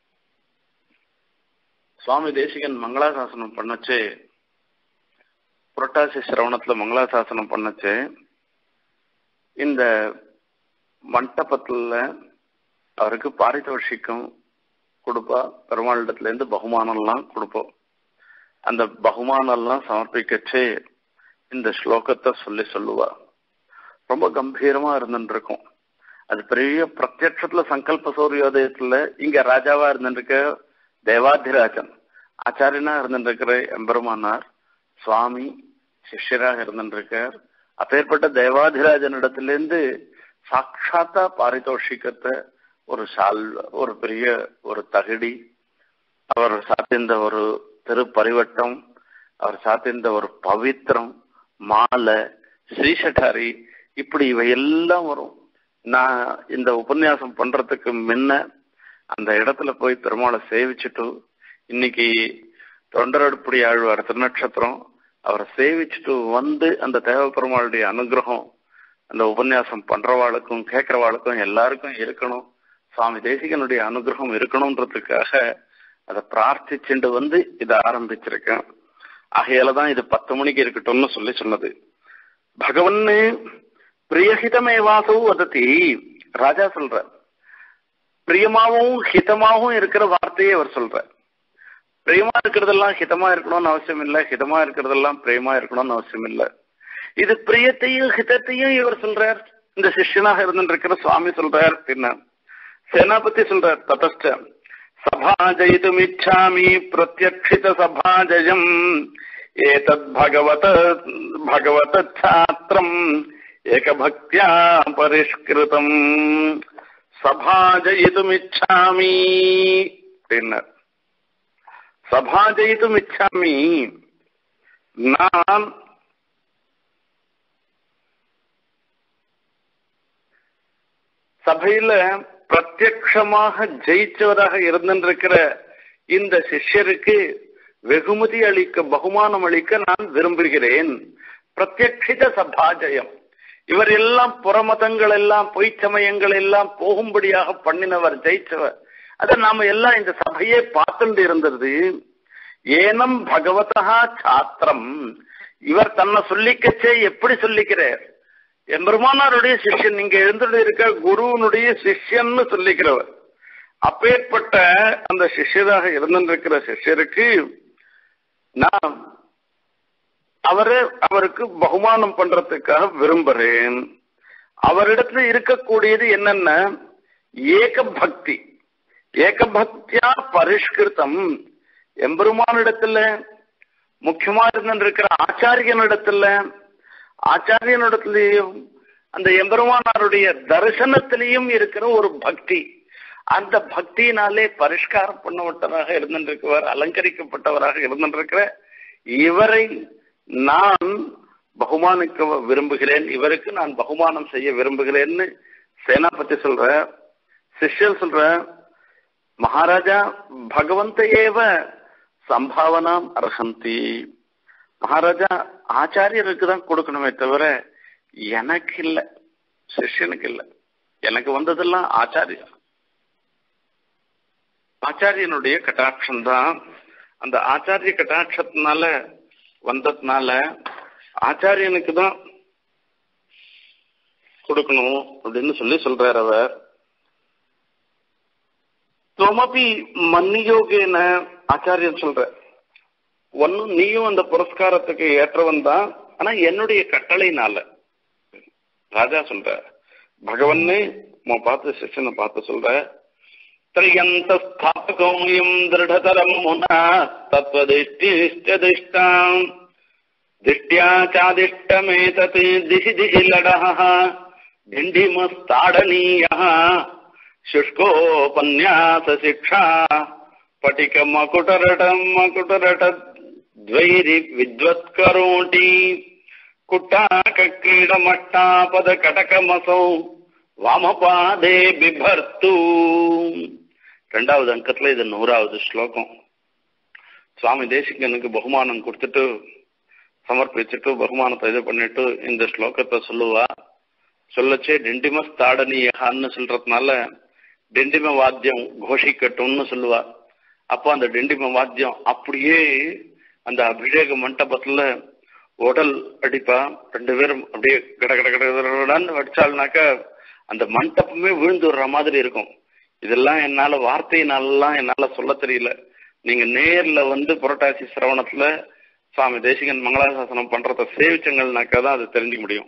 சுவாமி தேசிகன் மங்களாசாசனம் பண்ணச்சு, புரட்டாசி சிரவணத்துல மங்களாசாசனம் பண்ணச்சு, இந்த மண்டபத்துல அவருக்கு பாரிதோஷிக்கம் கொடுப்பா. பெருமாளிடத்துல இருந்து பகுமானம் எல்லாம் கொடுப்போம். அந்த பகுமானம் எல்லாம் சமர்ப்பிக்கச்சு இந்த ஸ்லோகத்தை சொல்லுவா. ரொம்ப கம்பீரமா இருந்துருக்கும். அது பெரிய பிரத்யட்சத்துல சங்கல்ப சூரியோதயத்துல இங்க ராஜாவா இருந்துருக்க தேவாதிராஜன், ஆச்சாரியனா இருந்துருக்கிற எம்பெருமானார் சுவாமி சிஷ்யராக இருந்துருக்கார். அப்பேற்பட்ட தேவாதிராஜனிடத்திலிருந்து சாட்சாத்தா பாரிதோஷிக்கத்தை ஒரு ஒரு பெரிய ஒரு தகுடி, அவர் சாத்திந்த ஒரு திருப்பரிவட்டம், அவர் சாத்திந்த ஒரு பவித்திரம், மாலை, ஸ்ரீசட்டாரி, இப்படி இவையெல்லாம் வரும். நான் இந்த உபன்யாசம் பண்றதுக்கு முன்ன அந்த இடத்துல போய் பெருமாளை சேவிச்சுட்டு, இன்னைக்கு தொண்டரடுப்புடி ஆழ்வார் திருநட்சத்திரம், அவரை சேவிச்சுட்டு வந்து அந்த தேவ பெருமாளுடைய அனுகிரகம் அந்த உபன்யாசம் பண்றவாளுக்கும் கேட்கறவாளுக்கும் எல்லாருக்கும் இருக்கணும், சுவாமி தேசிகனுடைய அனுகிரகம் இருக்கணும்ன்றதுக்காக அதை பிரார்த்திச்சுட்டு வந்து இதை ஆரம்பிச்சிருக்கேன். ஆகையாலதான் இது 10 மணிக்கு இருக்கட்டும்னு சொன்னது. பகவன்னு பிரியஹிதமேவாசு வதத்தி, ராஜா சொல்ற, பிரியமாவும் ஹிதமாவும் இருக்கிற வார்த்தையே அவர் சொல்ற. பிரியமா இருக்கிறதெல்லாம் ஹிதமா இருக்கணும்னு அவசியம் இல்லை, ஹிதமா இருக்கிறதெல்லாம் பிரியமா இருக்கணும்னு அவசியம் இல்லை. இது பிரியத்தையும் ஹிதத்தையும் இவர் சொல்றார், இந்த சிஷ்யனாக இருந்துருக்கிற சுவாமி சொல்றார். பின்ன சேனாபதி சொல்றார், ததஷ்ட சபாஜயிதுமிச்சாமி பிரத்யக்ஷித சபாஜயம் ஏதத் பகவத சாத்திரம் ஏகபக்தியா பரிஷ்கிருதம் சபாஜயிதுமிச்சாமி அப்படின்னார். சபாஜயிதுமிச்சாமி, நான் சபையில பிரத்யட்சமாக ஜெயிச்சவராக இருந்திருக்கிற இந்த சிஷ்யருக்கு வெகுமதி அளிக்க, பகுமானம் அளிக்க நான் விரும்புகிறேன். பிரத்யட்சித சபாஜயம். இவர் எல்லாம் புறமதங்கள் எல்லாம் பொய் சமயங்கள் எல்லாம் போகும்படியாக பண்ணினவர், ஜெயிச்சவர். அத நாம எல்லாம் இந்த சபையே பார்த்துட்டு இருந்தது. ஏனம் பகவதா சாத்திரம். இவர் தன்னை சொல்லிக்கச்சே எப்படி சொல்லிக்கிறார்? எம்பெருமானாருடைய சிஷ்யன், நீங்க எழுந்துட்டு இருக்க குருவனுடைய சிஷ்யன்னு சொல்லிக்கிறவர். அப்பேற்பட்ட அந்த சிஷ்யராக இருந்திருக்கிற சிஷ்யருக்கு நான் அவருக்கு பகுமானம் பண்றதுக்காக விரும்புறேன். அவரிடத்துல இருக்கக்கூடியது என்னென்ன? ஏக பக்தி. ஏக பக்தியா பரிஷ்கிருதம். எம்பெருமானிடத்துல முக்கியமா இருந்திருக்கிற ஆச்சாரியனிடத்திலையும் அந்த எம்பெருமானாருடைய தரிசனத்திலையும் இருக்கிற ஒரு பக்தி. அந்த பக்தியினாலே பரிஷ்காரம் பண்ணப்பட்டவராக இருந்திருக்கிறவர், அலங்கரிக்கப்பட்டவராக இருந்திருக்கிற இவரை நான் பகுமானிக்க விரும்புகிறேன், இவருக்கு நான் பகுமானம் செய்ய விரும்புகிறேன்னு சேனாபதி சொல்ற. சிஷ்யர் சொல்ற, மகாராஜா பகவந்த ஏவ சம்பாவனாம் அர்ஹந்தி. மகாராஜா ஆச்சாரியருக்கு தான் கொடுக்கணுமே தவிர எனக்கு இல்ல, சிஷ்யனுக்கு இல்ல. எனக்கு வந்ததெல்லாம் ஆச்சாரியனுடைய கட்டாட்சம் தான். அந்த ஆச்சாரிய கட்டாட்சத்தினால வந்ததுனால ஆச்சாரியனுக்கு தான் கொடுக்கணும் அப்படின்னு சொல்றார் அவர். துவமபி மன்னியோகேன, ஆச்சாரியன் சொல்ற, ஒன்னும் நீயும் அந்த புரஸ்காரத்துக்கு ஏற்றவன் தான், ஆனா என்னுடைய கட்டளைனால. ராஜா சொல்ற, பகவன்னு பார்த்து சிஷ்யனை பார்த்து சொல்ற, திரியந்த ஸ்தாபகோயம் திருடதரம் முனா தத்வதிஷ்டிஷ்டாம் திஷ்டியா சாதிஷ்டமேதத் திசி திசி லடஹ டிண்டிமஸ்தாடனீயஹ शुष्कोपन्यास शिक्षा पटिक मकुटरटद्वैरि विद्वत्करोटी कुट्टाक क्रीडमट्टापद कटकमसौ वामपादे बिभर्तु. ரெண்டாவது அங்கத்துல இது 100வது ஸ்லோகம். சுவாமி தேசிகனுக்கு பகுமானம் கொடுத்துட்டு சமர்ப்பிச்சுட்டு பகுமானத்தை இது பண்ணிட்டு இந்த ஸ்லோகத்தை சொல்லுவா. சொல்லச்சே டிண்டிமஸ் தாடனியகான்னு சொல்றதுனால டிண்டிம வாத்தியம் கோஷிக்கட்டும்னு சொல்லுவா. அப்போ அந்த டிண்டிம வாத்தியம் அப்படியே அந்த அபிஷேக மண்டபத்துல உடல் அடிப்பா. 2 பேரும் அப்படியே கட கட கடன்னு அடிச்சாள்னாக்க அந்த மண்டபமே விழுந்து விடுற மாதிரி இருக்கும். இதெல்லாம் என்னால வார்த்தையினாலாம் என்னால சொல்ல தெரியல. நீங்க நேர்ல புரட்டாசி சிரவணத்துல சுவாமி தேசிகன் மங்களாசாசனம் பண்றத சேவிச்சங்கள்னாக்கா தான் அது தெரிஞ்சுக்க முடியும்.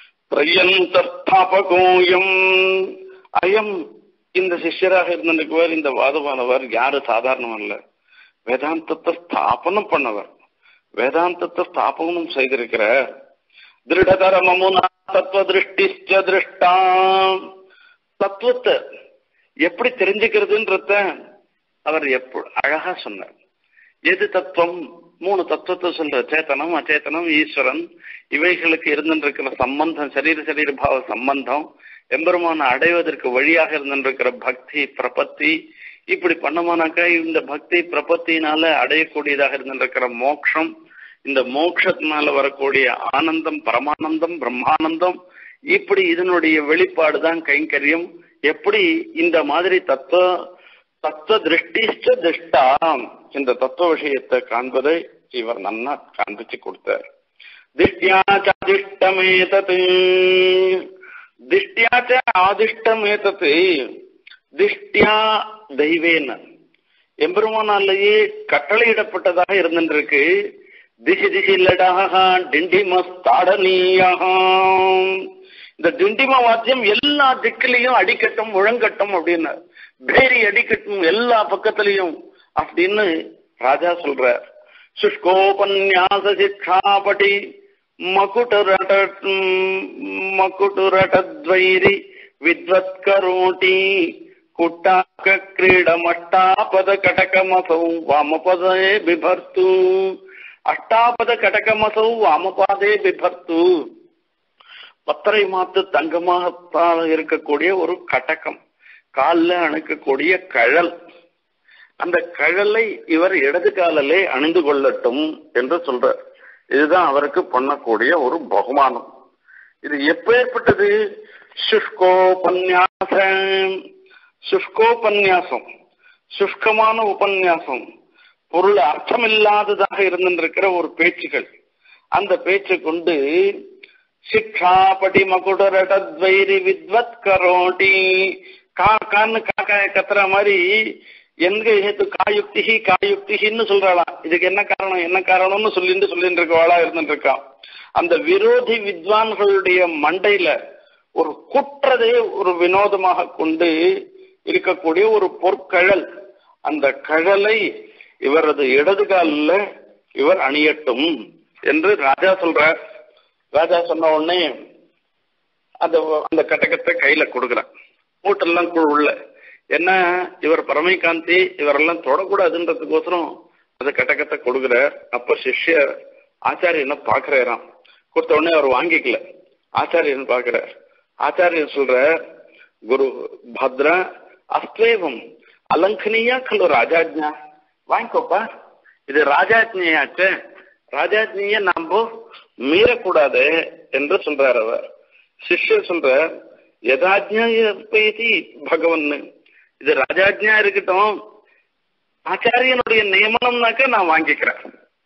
பிரயந்தோயம் அயம், இந்த சிஷ்யராக இருந்திருக்குவர், இந்த வாதமானவர் யாரு சாதாரணம் அல்ல. வேதாந்தத்தை ஸ்தாபனம் பண்ணவர், வேதாந்தத்தை ஸ்தாபனம் செய்திருக்கிற திருடதரமமுனா தத்துவ திருஷ்டிச்ச திருஷ்டாம். தத்துவத்தை எப்படி தெரிஞ்சுக்கிறதுன்றத அவர் அழகா சொன்னார். எது தத்துவம்? 3 தத்துவத்தை சொல்ற, சேத்தனம், அச்சேதனம், ஈஸ்வரன். இவைகளுக்கு இருந்திருக்கிற சம்பந்தம், சரீர பாவ சம்பந்தம், எம்பெருமான அடைவதற்கு வழியாக இருந்திருக்கிற பக்தி பிரபத்தி. இப்படி பண்ணமானாக்கா இந்த பக்தி பிரபத்தினால அடையக்கூடியதாக இருந்திருக்கிற மோட்சம், இந்த மோட்சத்தினால வரக்கூடிய ஆனந்தம், பரமானந்தம், பிரம்மானந்தம், இப்படி இதனுடைய வெளிப்பாடுதான் கைங்கரியம். எப்படி இந்த மாதிரி தத்துவ திருஷ்டிஷ்ட திருஷ்டாம், இந்த தத்துவ விஷயத்தை காண்பதை இவர் நன்னா காண்பிச்சு கொடுத்தார். திஷ்டியாச்சாதிஷ்டமேதத், திஷ்டியாச்ச ஆதிஷ்டமேதத், திஷ்டியா தெய்வேன, எம்பெருமானாலேயே கட்டளையிடப்பட்டதாக இருந்திருக்கு. திசி திசி லடாக டிண்டிமஸ்தாடனீயாக, இந்த டிண்டிம வாத்தியம் எல்லா திக்கிலையும் அடிக்கட்டும், முழங்கட்டும் அப்படின்னு, பேரி அடிக்கட்டும் எல்லா பக்கத்திலையும் அப்படின்னு ராஜா சொல்றார். சுஷ்கோபன்யாச சிக்ஷாபடி மகுட்டுரட்டத்வைரி வித்வத்கரோட்டி குட்டாக்க கிரீடமஷ்டாபத கடகமசௌ வாமபதே பிபர்த்து. அஷ்டாபத கடகமசௌ வாமபாதே பிபர்த்து. பத்தரை மாத்து தங்கமாக இருக்கக்கூடிய ஒரு கடகம், காலில் அணுக்கக்கூடிய கழல், அந்த கழலை இவர் இடது காலிலே அணிந்து கொள்ளட்டும் என்று சொல்றார். இதுதான் அவருக்கு பண்ணக்கூடிய ஒரு பகுமானம். இது எப்பேற்பட்டது? சுஷ்கோபன்யாசம். சுஷ்கோபன்யாசம், சுஷ்கமான உபன்யாசம், பொருள் அர்த்தமில்லாததாக இருந்திருக்கிற ஒரு பேச்சுகள். அந்த பேச்சை கொண்டு சிக்ஷாபடி மகுடரட்வைரி வித்வத் கரோட்டி, கான்னு காக்காய கத்துற மாதிரி எங்க காயுக்தி காயுக்தின்னு சொல்றாளாம். இதுக்கு என்ன காரணம் என்ன காரணம்னு சொல்லிட்டு இருக்கவாளா இருந்துட்டு இருக்கான். அந்த விரோதி வித்வான்களுடைய மண்டையில ஒரு குற்றதை ஒரு வினோதமாக கொண்டு இருக்கக்கூடிய ஒரு பொற்கழல், அந்த கழலை இவரது இடது காலில் இவர் அணியட்டும் என்று ராஜா சொல்றார். ராஜா சொன்ன உடனே அந்த கட்டகத்தை கையில கொடுக்குறார். மூட்டெல்லாம் உள்ள என்ன, இவர் பரமைகாந்தி இவரெல்லாம் தொடக்கூடாதுன்றதுக்கோசரம் அந்த கட்டகத்தை கொடுக்குறார். அப்ப சிஷ்யர் ஆச்சாரியனை பாக்குறாராம். கொடுத்த உடனே அவர் வாங்கிக்கல, ஆச்சாரியன் பாக்குறார். ஆச்சாரியன் சொல்ற, குரு பத்ரா அஸ்தேவம் அலங்கனியா கல்லு ராஜாஜ்ஞா, வாங்கிக்கோப்பா, இது ராஜாஜ்ஞையாச்சு, ராஜாஜ்ஞைய நாம மீறக்கூடாது என்று சொல்றார் அவர். சிஷ்யர் சொல்ற, யதாஜ்ஞாபேதி பகவன், இது ராஜாஜ்ஞா இருக்கட்டும், ஆச்சாரியனுடைய நியமனம்னாக்க நான் வாங்கிக்கிறேன்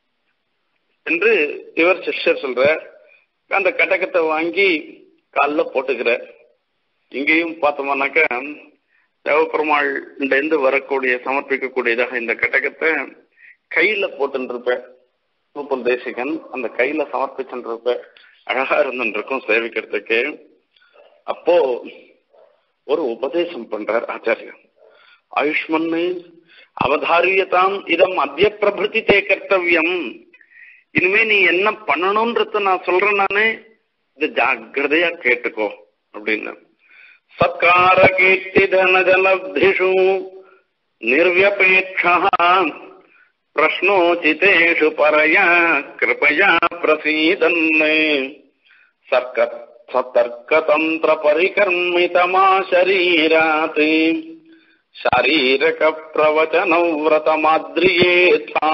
என்று இவர் சிஷ்யர் சொல்ற. அந்த கட்டகத்தை வாங்கி காலில் போட்டுக்கிறார். இங்கேயும் பார்த்தோம்னாக்க தேவப்பெருமாள் இருந்து வரக்கூடிய சமர்ப்பிக்கக்கூடியதாக இந்த கட்டகத்தை கையில போட்டுருப்பேன். மூப்பல் தேசிகன் அந்த கையில சமர்ப்பிச்சுருப்ப அழகா இருந்துருக்கும் சேவிக்கிறதுக்கு. அப்போ ஒரு உபதேசம் பண்றார் ஆச்சாரியன். ஆயுஷ்மன்னு அவதாரியதாம் இதம் அத்திய பிரபிருத்தி தே கர்த்தவியம், இனிமே நீ என்ன பண்ணணும்ன்றத நான் சொல்றேன், நானே இது ஜாக்கிரதையா கேட்டுக்கோ அப்படின்னு. சத்கார கீர்த்தி தனஜலப்திஷு நிர்வியபேட்சா பிரஷ்னோசிதேஷு பரயா கிருபயா பிரசீதன் சதர்க்கதந்திர பரிகர்மிதமா ஷரீராத் ஷரீரக பிரவச்சன விரதமாத்ரியேதா.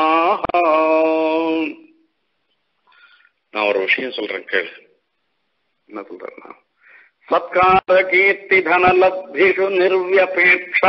நான் ஒரு விஷயம் சொல்றேன் கேளு. என்ன சொல்றேன்னா, சத்கார கீர்த்தி தனலப்திஷு நிர்வியபேட்சா,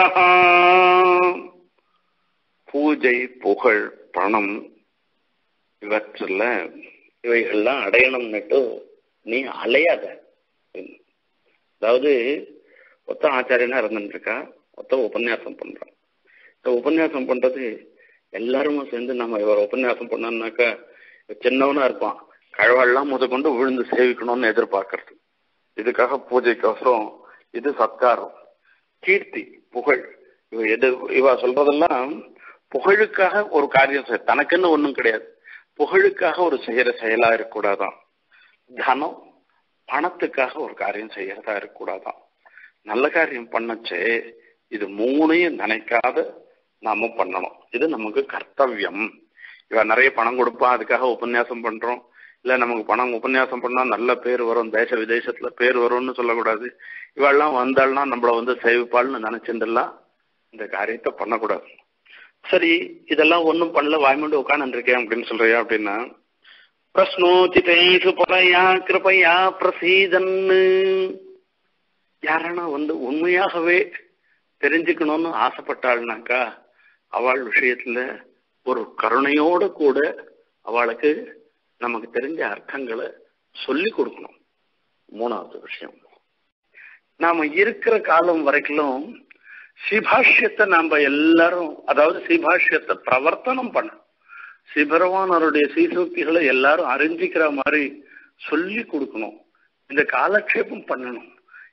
பூஜை புகழ் பணம் இவற்றில் இவைகள்லாம் அடையணும்னுட்டு நீ அலையாத. அதாவது ஒத்த ஆச்சாரியனா இருந்துருக்கா, ஒத்த உபன்யாசம் பண்றான். இந்த உபன்யாசம் பண்றது எல்லாருமே சேர்ந்து நம்ம இவர் உபன்யாசம் பண்ணோம்னாக்கா சின்னவனா இருப்பான், கழவெல்லாம் முதற்கொண்டு விழுந்து சேவிக்கணும்னு எதிர்பார்க்கறது. இதுக்காக பூஜைக்கோசரம் இது சத்காரம். கீர்த்தி புகழ் இவ சொல்றதெல்லாம் புகழுக்காக ஒரு காரியம் செய்ய, தனக்குன்னு ஒன்றும் கிடையாது, புகழுக்காக ஒரு செய்யற செயலா இருக்கக்கூடாதான். தனம் பணத்துக்காக ஒரு காரியம் செய்யறதா இருக்கக்கூடாதான். நல்ல காரியம் பண்ணச்சே இது மூணையும் நினைக்காத நாம பண்ணணும். இது நமக்கு கர்த்தவியம். இவ நிறைய பணம் கொடுப்பா, அதுக்காக உபன்யாசம் பண்றோம். இல்ல நமக்கு பணம் உபன்யாசம் பண்ணா நல்ல பேர் வரும், தேச விதேசத்துல பேர் வரும்னு சொல்லக்கூடாது. இவெல்லாம் வந்தாள்னா நம்மள சேவிப்பாள்னு நினைச்சிருந்தெல்லாம் இந்த காரியத்தை பண்ணக்கூடாது. சரி, இதெல்லாம் ஒன்றும் பண்ணல, வாய்மண்டு உட்காந்துருக்கேன் அப்படின்னு சொல்றியா அப்படின்னா, பிரஸ்னோசிதேஷு பரயா கிருபையா பிரசீதன்னு, யாரானா உண்மையாகவே தெரிஞ்சுக்கணும்னு ஆசைப்பட்டாள்னாக்கா அவள் விஷயத்துல ஒரு கருணையோட கூட அவளுக்கு நமக்கு தெரிஞ்ச அர்த்தங்களை சொல்லி கொடுக்கணும். மூணாவது விஷயம், நாம இருக்கிற காலம் வரைக்கும் ஸ்ரீபாஷ்யத்தை நாம எல்லாரும், அதாவது ஸ்ரீபாஷ்யத்தை பிரவர்த்தனம் பண்ண, ஸ்ரீபகவானருடைய சீசூக்திகளை எல்லாரும் அறிஞ்சிக்கிற மாதிரி சொல்லி கொடுக்கணும். இந்த காலக்ஷேபம் பண்ணணும்.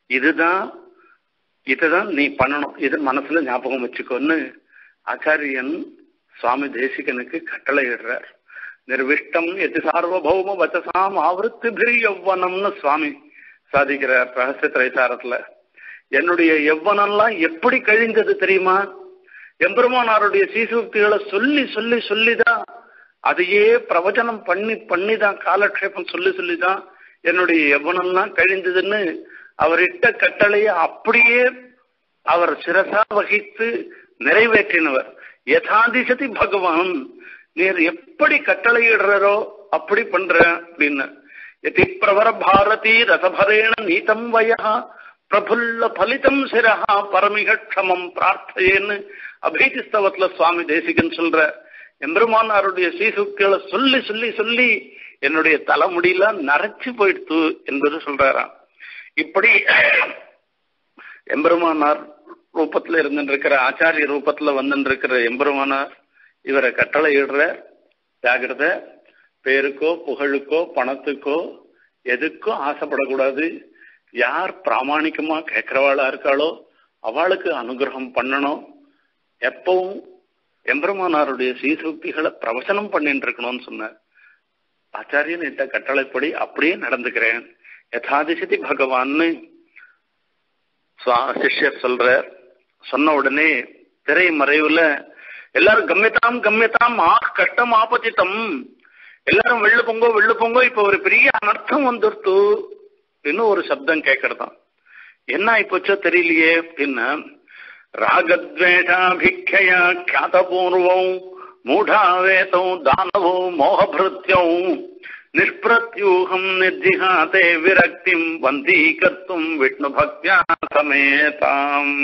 இதுதான் நீ பண்ணணும், இது மனசுல ஞாபகம் வச்சுக்கோன்னு ஆச்சாரியன் சுவாமி தேசிகனுக்கு கட்டளை இடுறார். நிர்விஷ்டம் எதி சார்வபௌம வச்சசாம் ஆவருத்தி யௌவனம்னு சுவாமி சாதிக்கிறார் ரகசிய திரைசாரத்துல. என்னுடைய யௌவனம்லாம் எப்படி கழிந்தது தெரியுமா? எம்பெருமானாருடைய சீசூக்திகளை சொல்லி சொல்லிதான், அதையே பிரவச்சனம் பண்ணிதான், காலக்ஷேபம் சொல்லிதான் என்னுடைய யவனெல்லாம் கழிந்ததுன்னு அவரிட்ட கட்டளையை அப்படியே அவர் சிரசா வகித்து நிறைவேற்றினவர். யதாதிசதி பகவான், நீர் எப்படி கட்டளையிடுறாரோ அப்படி பண்ற அப்படின்னு. யதி பிரவர பாரதி ரசபரேண நீதம் வயா பிரபுல்ல பலிதம் சிரஹா பரமிகட்சமம் பிரார்த்தையேன்னு அபீதிஸ்தவத்துல சுவாமி தேசிகன் சொல்ற. எம்பெருமானாருடைய சீசுக்களை சொல்லி சொல்லி சொல்லி என்னுடைய தலைமுடியெல்லாம் நரைச்சு போயிடுத்து என்பது சொல்றாராம். இப்படி எம்பெருமானார் ரூபத்துல இருந்துருக்கிற, ஆச்சாரிய ரூபத்துல வந்துருக்கிற எம்பெருமானார் இவரை கட்டளை இடுற. ஜாகிரத, பேருக்கோ புகழுக்கோ பணத்துக்கோ எதுக்கும் ஆசைப்படக்கூடாது. யார் பிராமணிக்கமா கேட்கிறவாளா இருக்காளோ அவளுக்கு அனுகிரகம் பண்ணணும். எப்பவும் எம்பெருமானாருடைய சீசூக்திகளை பிரவசனம் பண்ணிட்டு இருக்கணும்னு சொன்னார். ஆச்சாரியன் இட்ட கட்டளைப்படி அப்படியே நடந்துக்கிறேன். யதாதிசதி பகவான்னு சிஷ்யர் சொல்ற. சொன்ன உடனே திரை மறைவுல எல்லாரும் கம்யதாம் கம்யதாம் கஷ்டம் ஆபத்தித்தம், எல்லாரும் வெள்ளு பொங்கோ வெள்ளு பொங்கோ, இப்ப ஒரு பெரிய அனர்த்தம் வந்துருத்து இன்னும் ஒரு சப்தம் கேட்கறதாம். என்ன ஆயிப்போச்சோ தெரியலையே அப்படின்னு. ராகத்வேஷாபிக்ஷயா க்யாதபூர்வம் மூடாவேதம் தானவோ மோகபிருத்யம் நிஷ்பிரத்யூகம் நிர்ஜிஹாதே விரக்திம் வந்தீகர்த்தும் விஷ்ணு பக்தியா சமேதாம்.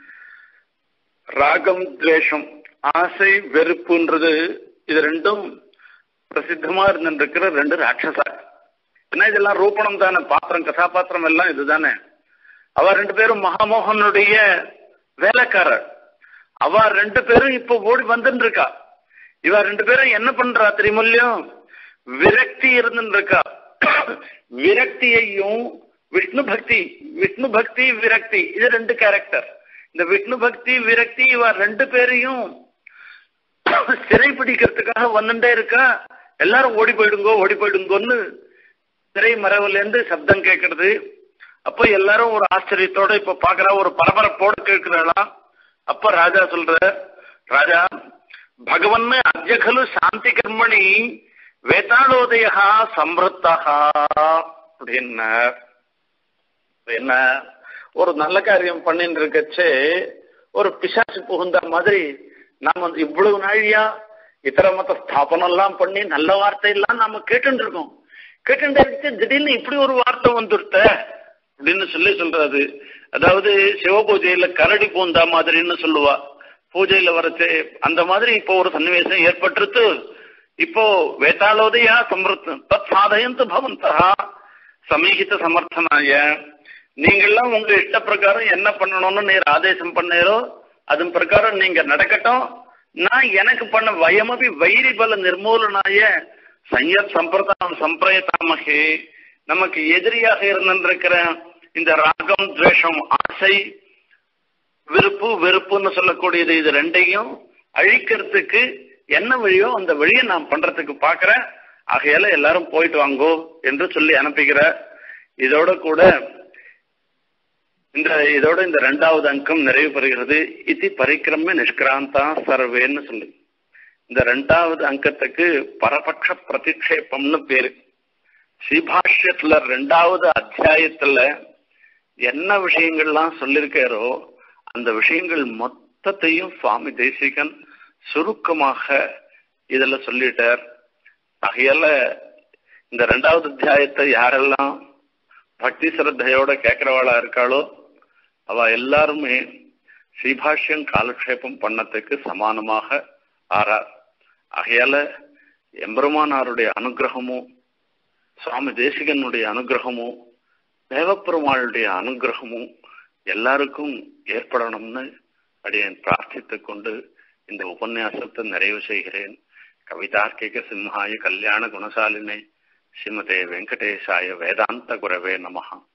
ராகம் துவேஷம், ஆசை வெறுப்புன்றது, இது ரெண்டும் பிரசித்தமா இருந்துருக்கிற ரெண்டு ராட்சசா. ஏன்னா இதெல்லாம் ரூபணம் தானே, பாத்திரம் கதாபாத்திரம் எல்லாம் இதுதானே. அவ ரெண்டு பேரும் மகாமோகனுடைய வேலைக்காரர். அவ ரெண்டு பேரும் இப்ப ஓடி வந்துட்டு இருக்கா. இவ ரெண்டு பேரும் என்ன பண்றா தெரியுமில்லையும், விரக்தி இருந்துட்டு இருக்கா. விரக்தியையும் விஷ்ணு பக்தி, விஷ்ணு பக்தி விரக்தி, இது ரெண்டு கேரக்டர். இந்த விஷ்ணு பக்தி விரக்தி இவ ரெண்டு பேரையும் சிறை பிடிக்கிறதுக்காக வந்துட்டே இருக்கா. எல்லாரும் ஓடி போயிடுங்கோ ஓடி போயிடுங்கோன்னு திரை மறைவுல இருந்து சப்தம் கேட்கறது. அப்ப எல்லாரும் ஒரு ஆச்சரியத்தோட இப்ப பாக்குறா, ஒரு பரபரப்போட கேட்கிறாளா. அப்ப ராஜா சொல்ற, ராஜா பகவன் அத்யகலு சாந்தி கர்மணி வேதாளோதயா சம்பிருத்தா அப்படின்ன. என்ன ஒரு நல்ல காரியம் பண்ணிட்டு இருக்கச்சே ஒரு பிசாசு புகுந்த மாதிரி நாம இவ்வளவு நாழியா இத்தர மத ஸ்தாபனம் எல்லாம் பண்ணி நல்ல வார்த்தை எல்லாம் நாம கேட்டு இருக்கோம். கேட்டு இருக்கு, திடீர்னு இப்படி ஒரு வார்த்தை வந்துருத்த அப்படின்னு சொல்றது. அதாவது சிவ பூஜையில கரடி பூந்தா மாதிரின்னு சொல்லுவா, பூஜையில வரச்சு அந்த மாதிரி இப்போ ஒரு சன்னிவேசம் ஏற்பட்டிருக்கு. இப்போ வேதாளோதயா சம்பிருத்தம் தத் சாதயந்து பவந்தா சமீகித சமர்த்தனாய, நீங்கெல்லாம் உங்க இஷ்ட பிரகாரம் என்ன பண்ணணும்னு நீர் ஆதேசம் பண்ணீரோ அதன் பிரகாரம் நீங்க நடக்கட்டும். நான் எனக்கு பண்ண வயமபி வைரி பல நிர்மூலனாய சையத் சம்பிரதாம் சம்பிரயதாமகே, நமக்கு எதிரியாக இருந்திருக்கிற இந்த ராகம் துவேஷம் ஆசை விருப்பு வெறுப்புன்னு சொல்லக்கூடியது, இது ரெண்டையும் அழிக்கிறதுக்கு என்ன வழியோ அந்த வழியை நான் பண்றதுக்கு பாக்குறேன். ஆகையால எல்லாரும் போயிட்டு வாங்கோ என்று சொல்லி அனுப்புகிற. இதோட கூட இந்த இரண்டாவது அங்கம் நிறைவு பெறுகிறது. இது பரிக்கிரம நிஷ்கிராந்தா சர்வேன்னு சொல்லி இந்த இரண்டாவது அங்கத்துக்கு பரபட்ச பிரதிக்ஷேபம்னு பேரு. ஸ்ரீபாஷ்யத்துல இரண்டாவது அத்தியாயத்துல என்ன விஷயங்கள்லாம் சொல்லிருக்காரோ அந்த விஷயங்கள் மொத்தத்தையும் சுவாமி தேசிகன் சுருக்கமாக இதுல சொல்லிட்டார். ஆகையால இந்த இரண்டாவது அத்தியாயத்தை யாரெல்லாம் பக்தி சிரத்தையோட கேட்கிறவாளா இருக்காளோ அவ எல்லாருமே ஸ்ரீபாஷ்யம் காலக்ஷேபம் பண்ணத்துக்கு சமானமாக ஆறார். ஆகையால எம்பெருமானாருடைய அனுகிரகமும் சுவாமி தேசிகனுடைய அனுகிரகமும் தேவப்பெருமாளுடைய அனுகிரகமும் எல்லாருக்கும் ஏற்படணும்னு அடியேன் பிரார்த்தித்துக் கொண்டு இந்த உபன்யாசத்தை நிறைவு செய்கிறேன். கவிதார்க்கிக சிம்ஹாய கல்யாண குணசாலினே ஸ்ரீமதே வெங்கடேசாய வேதாந்த குரவே நமஹ.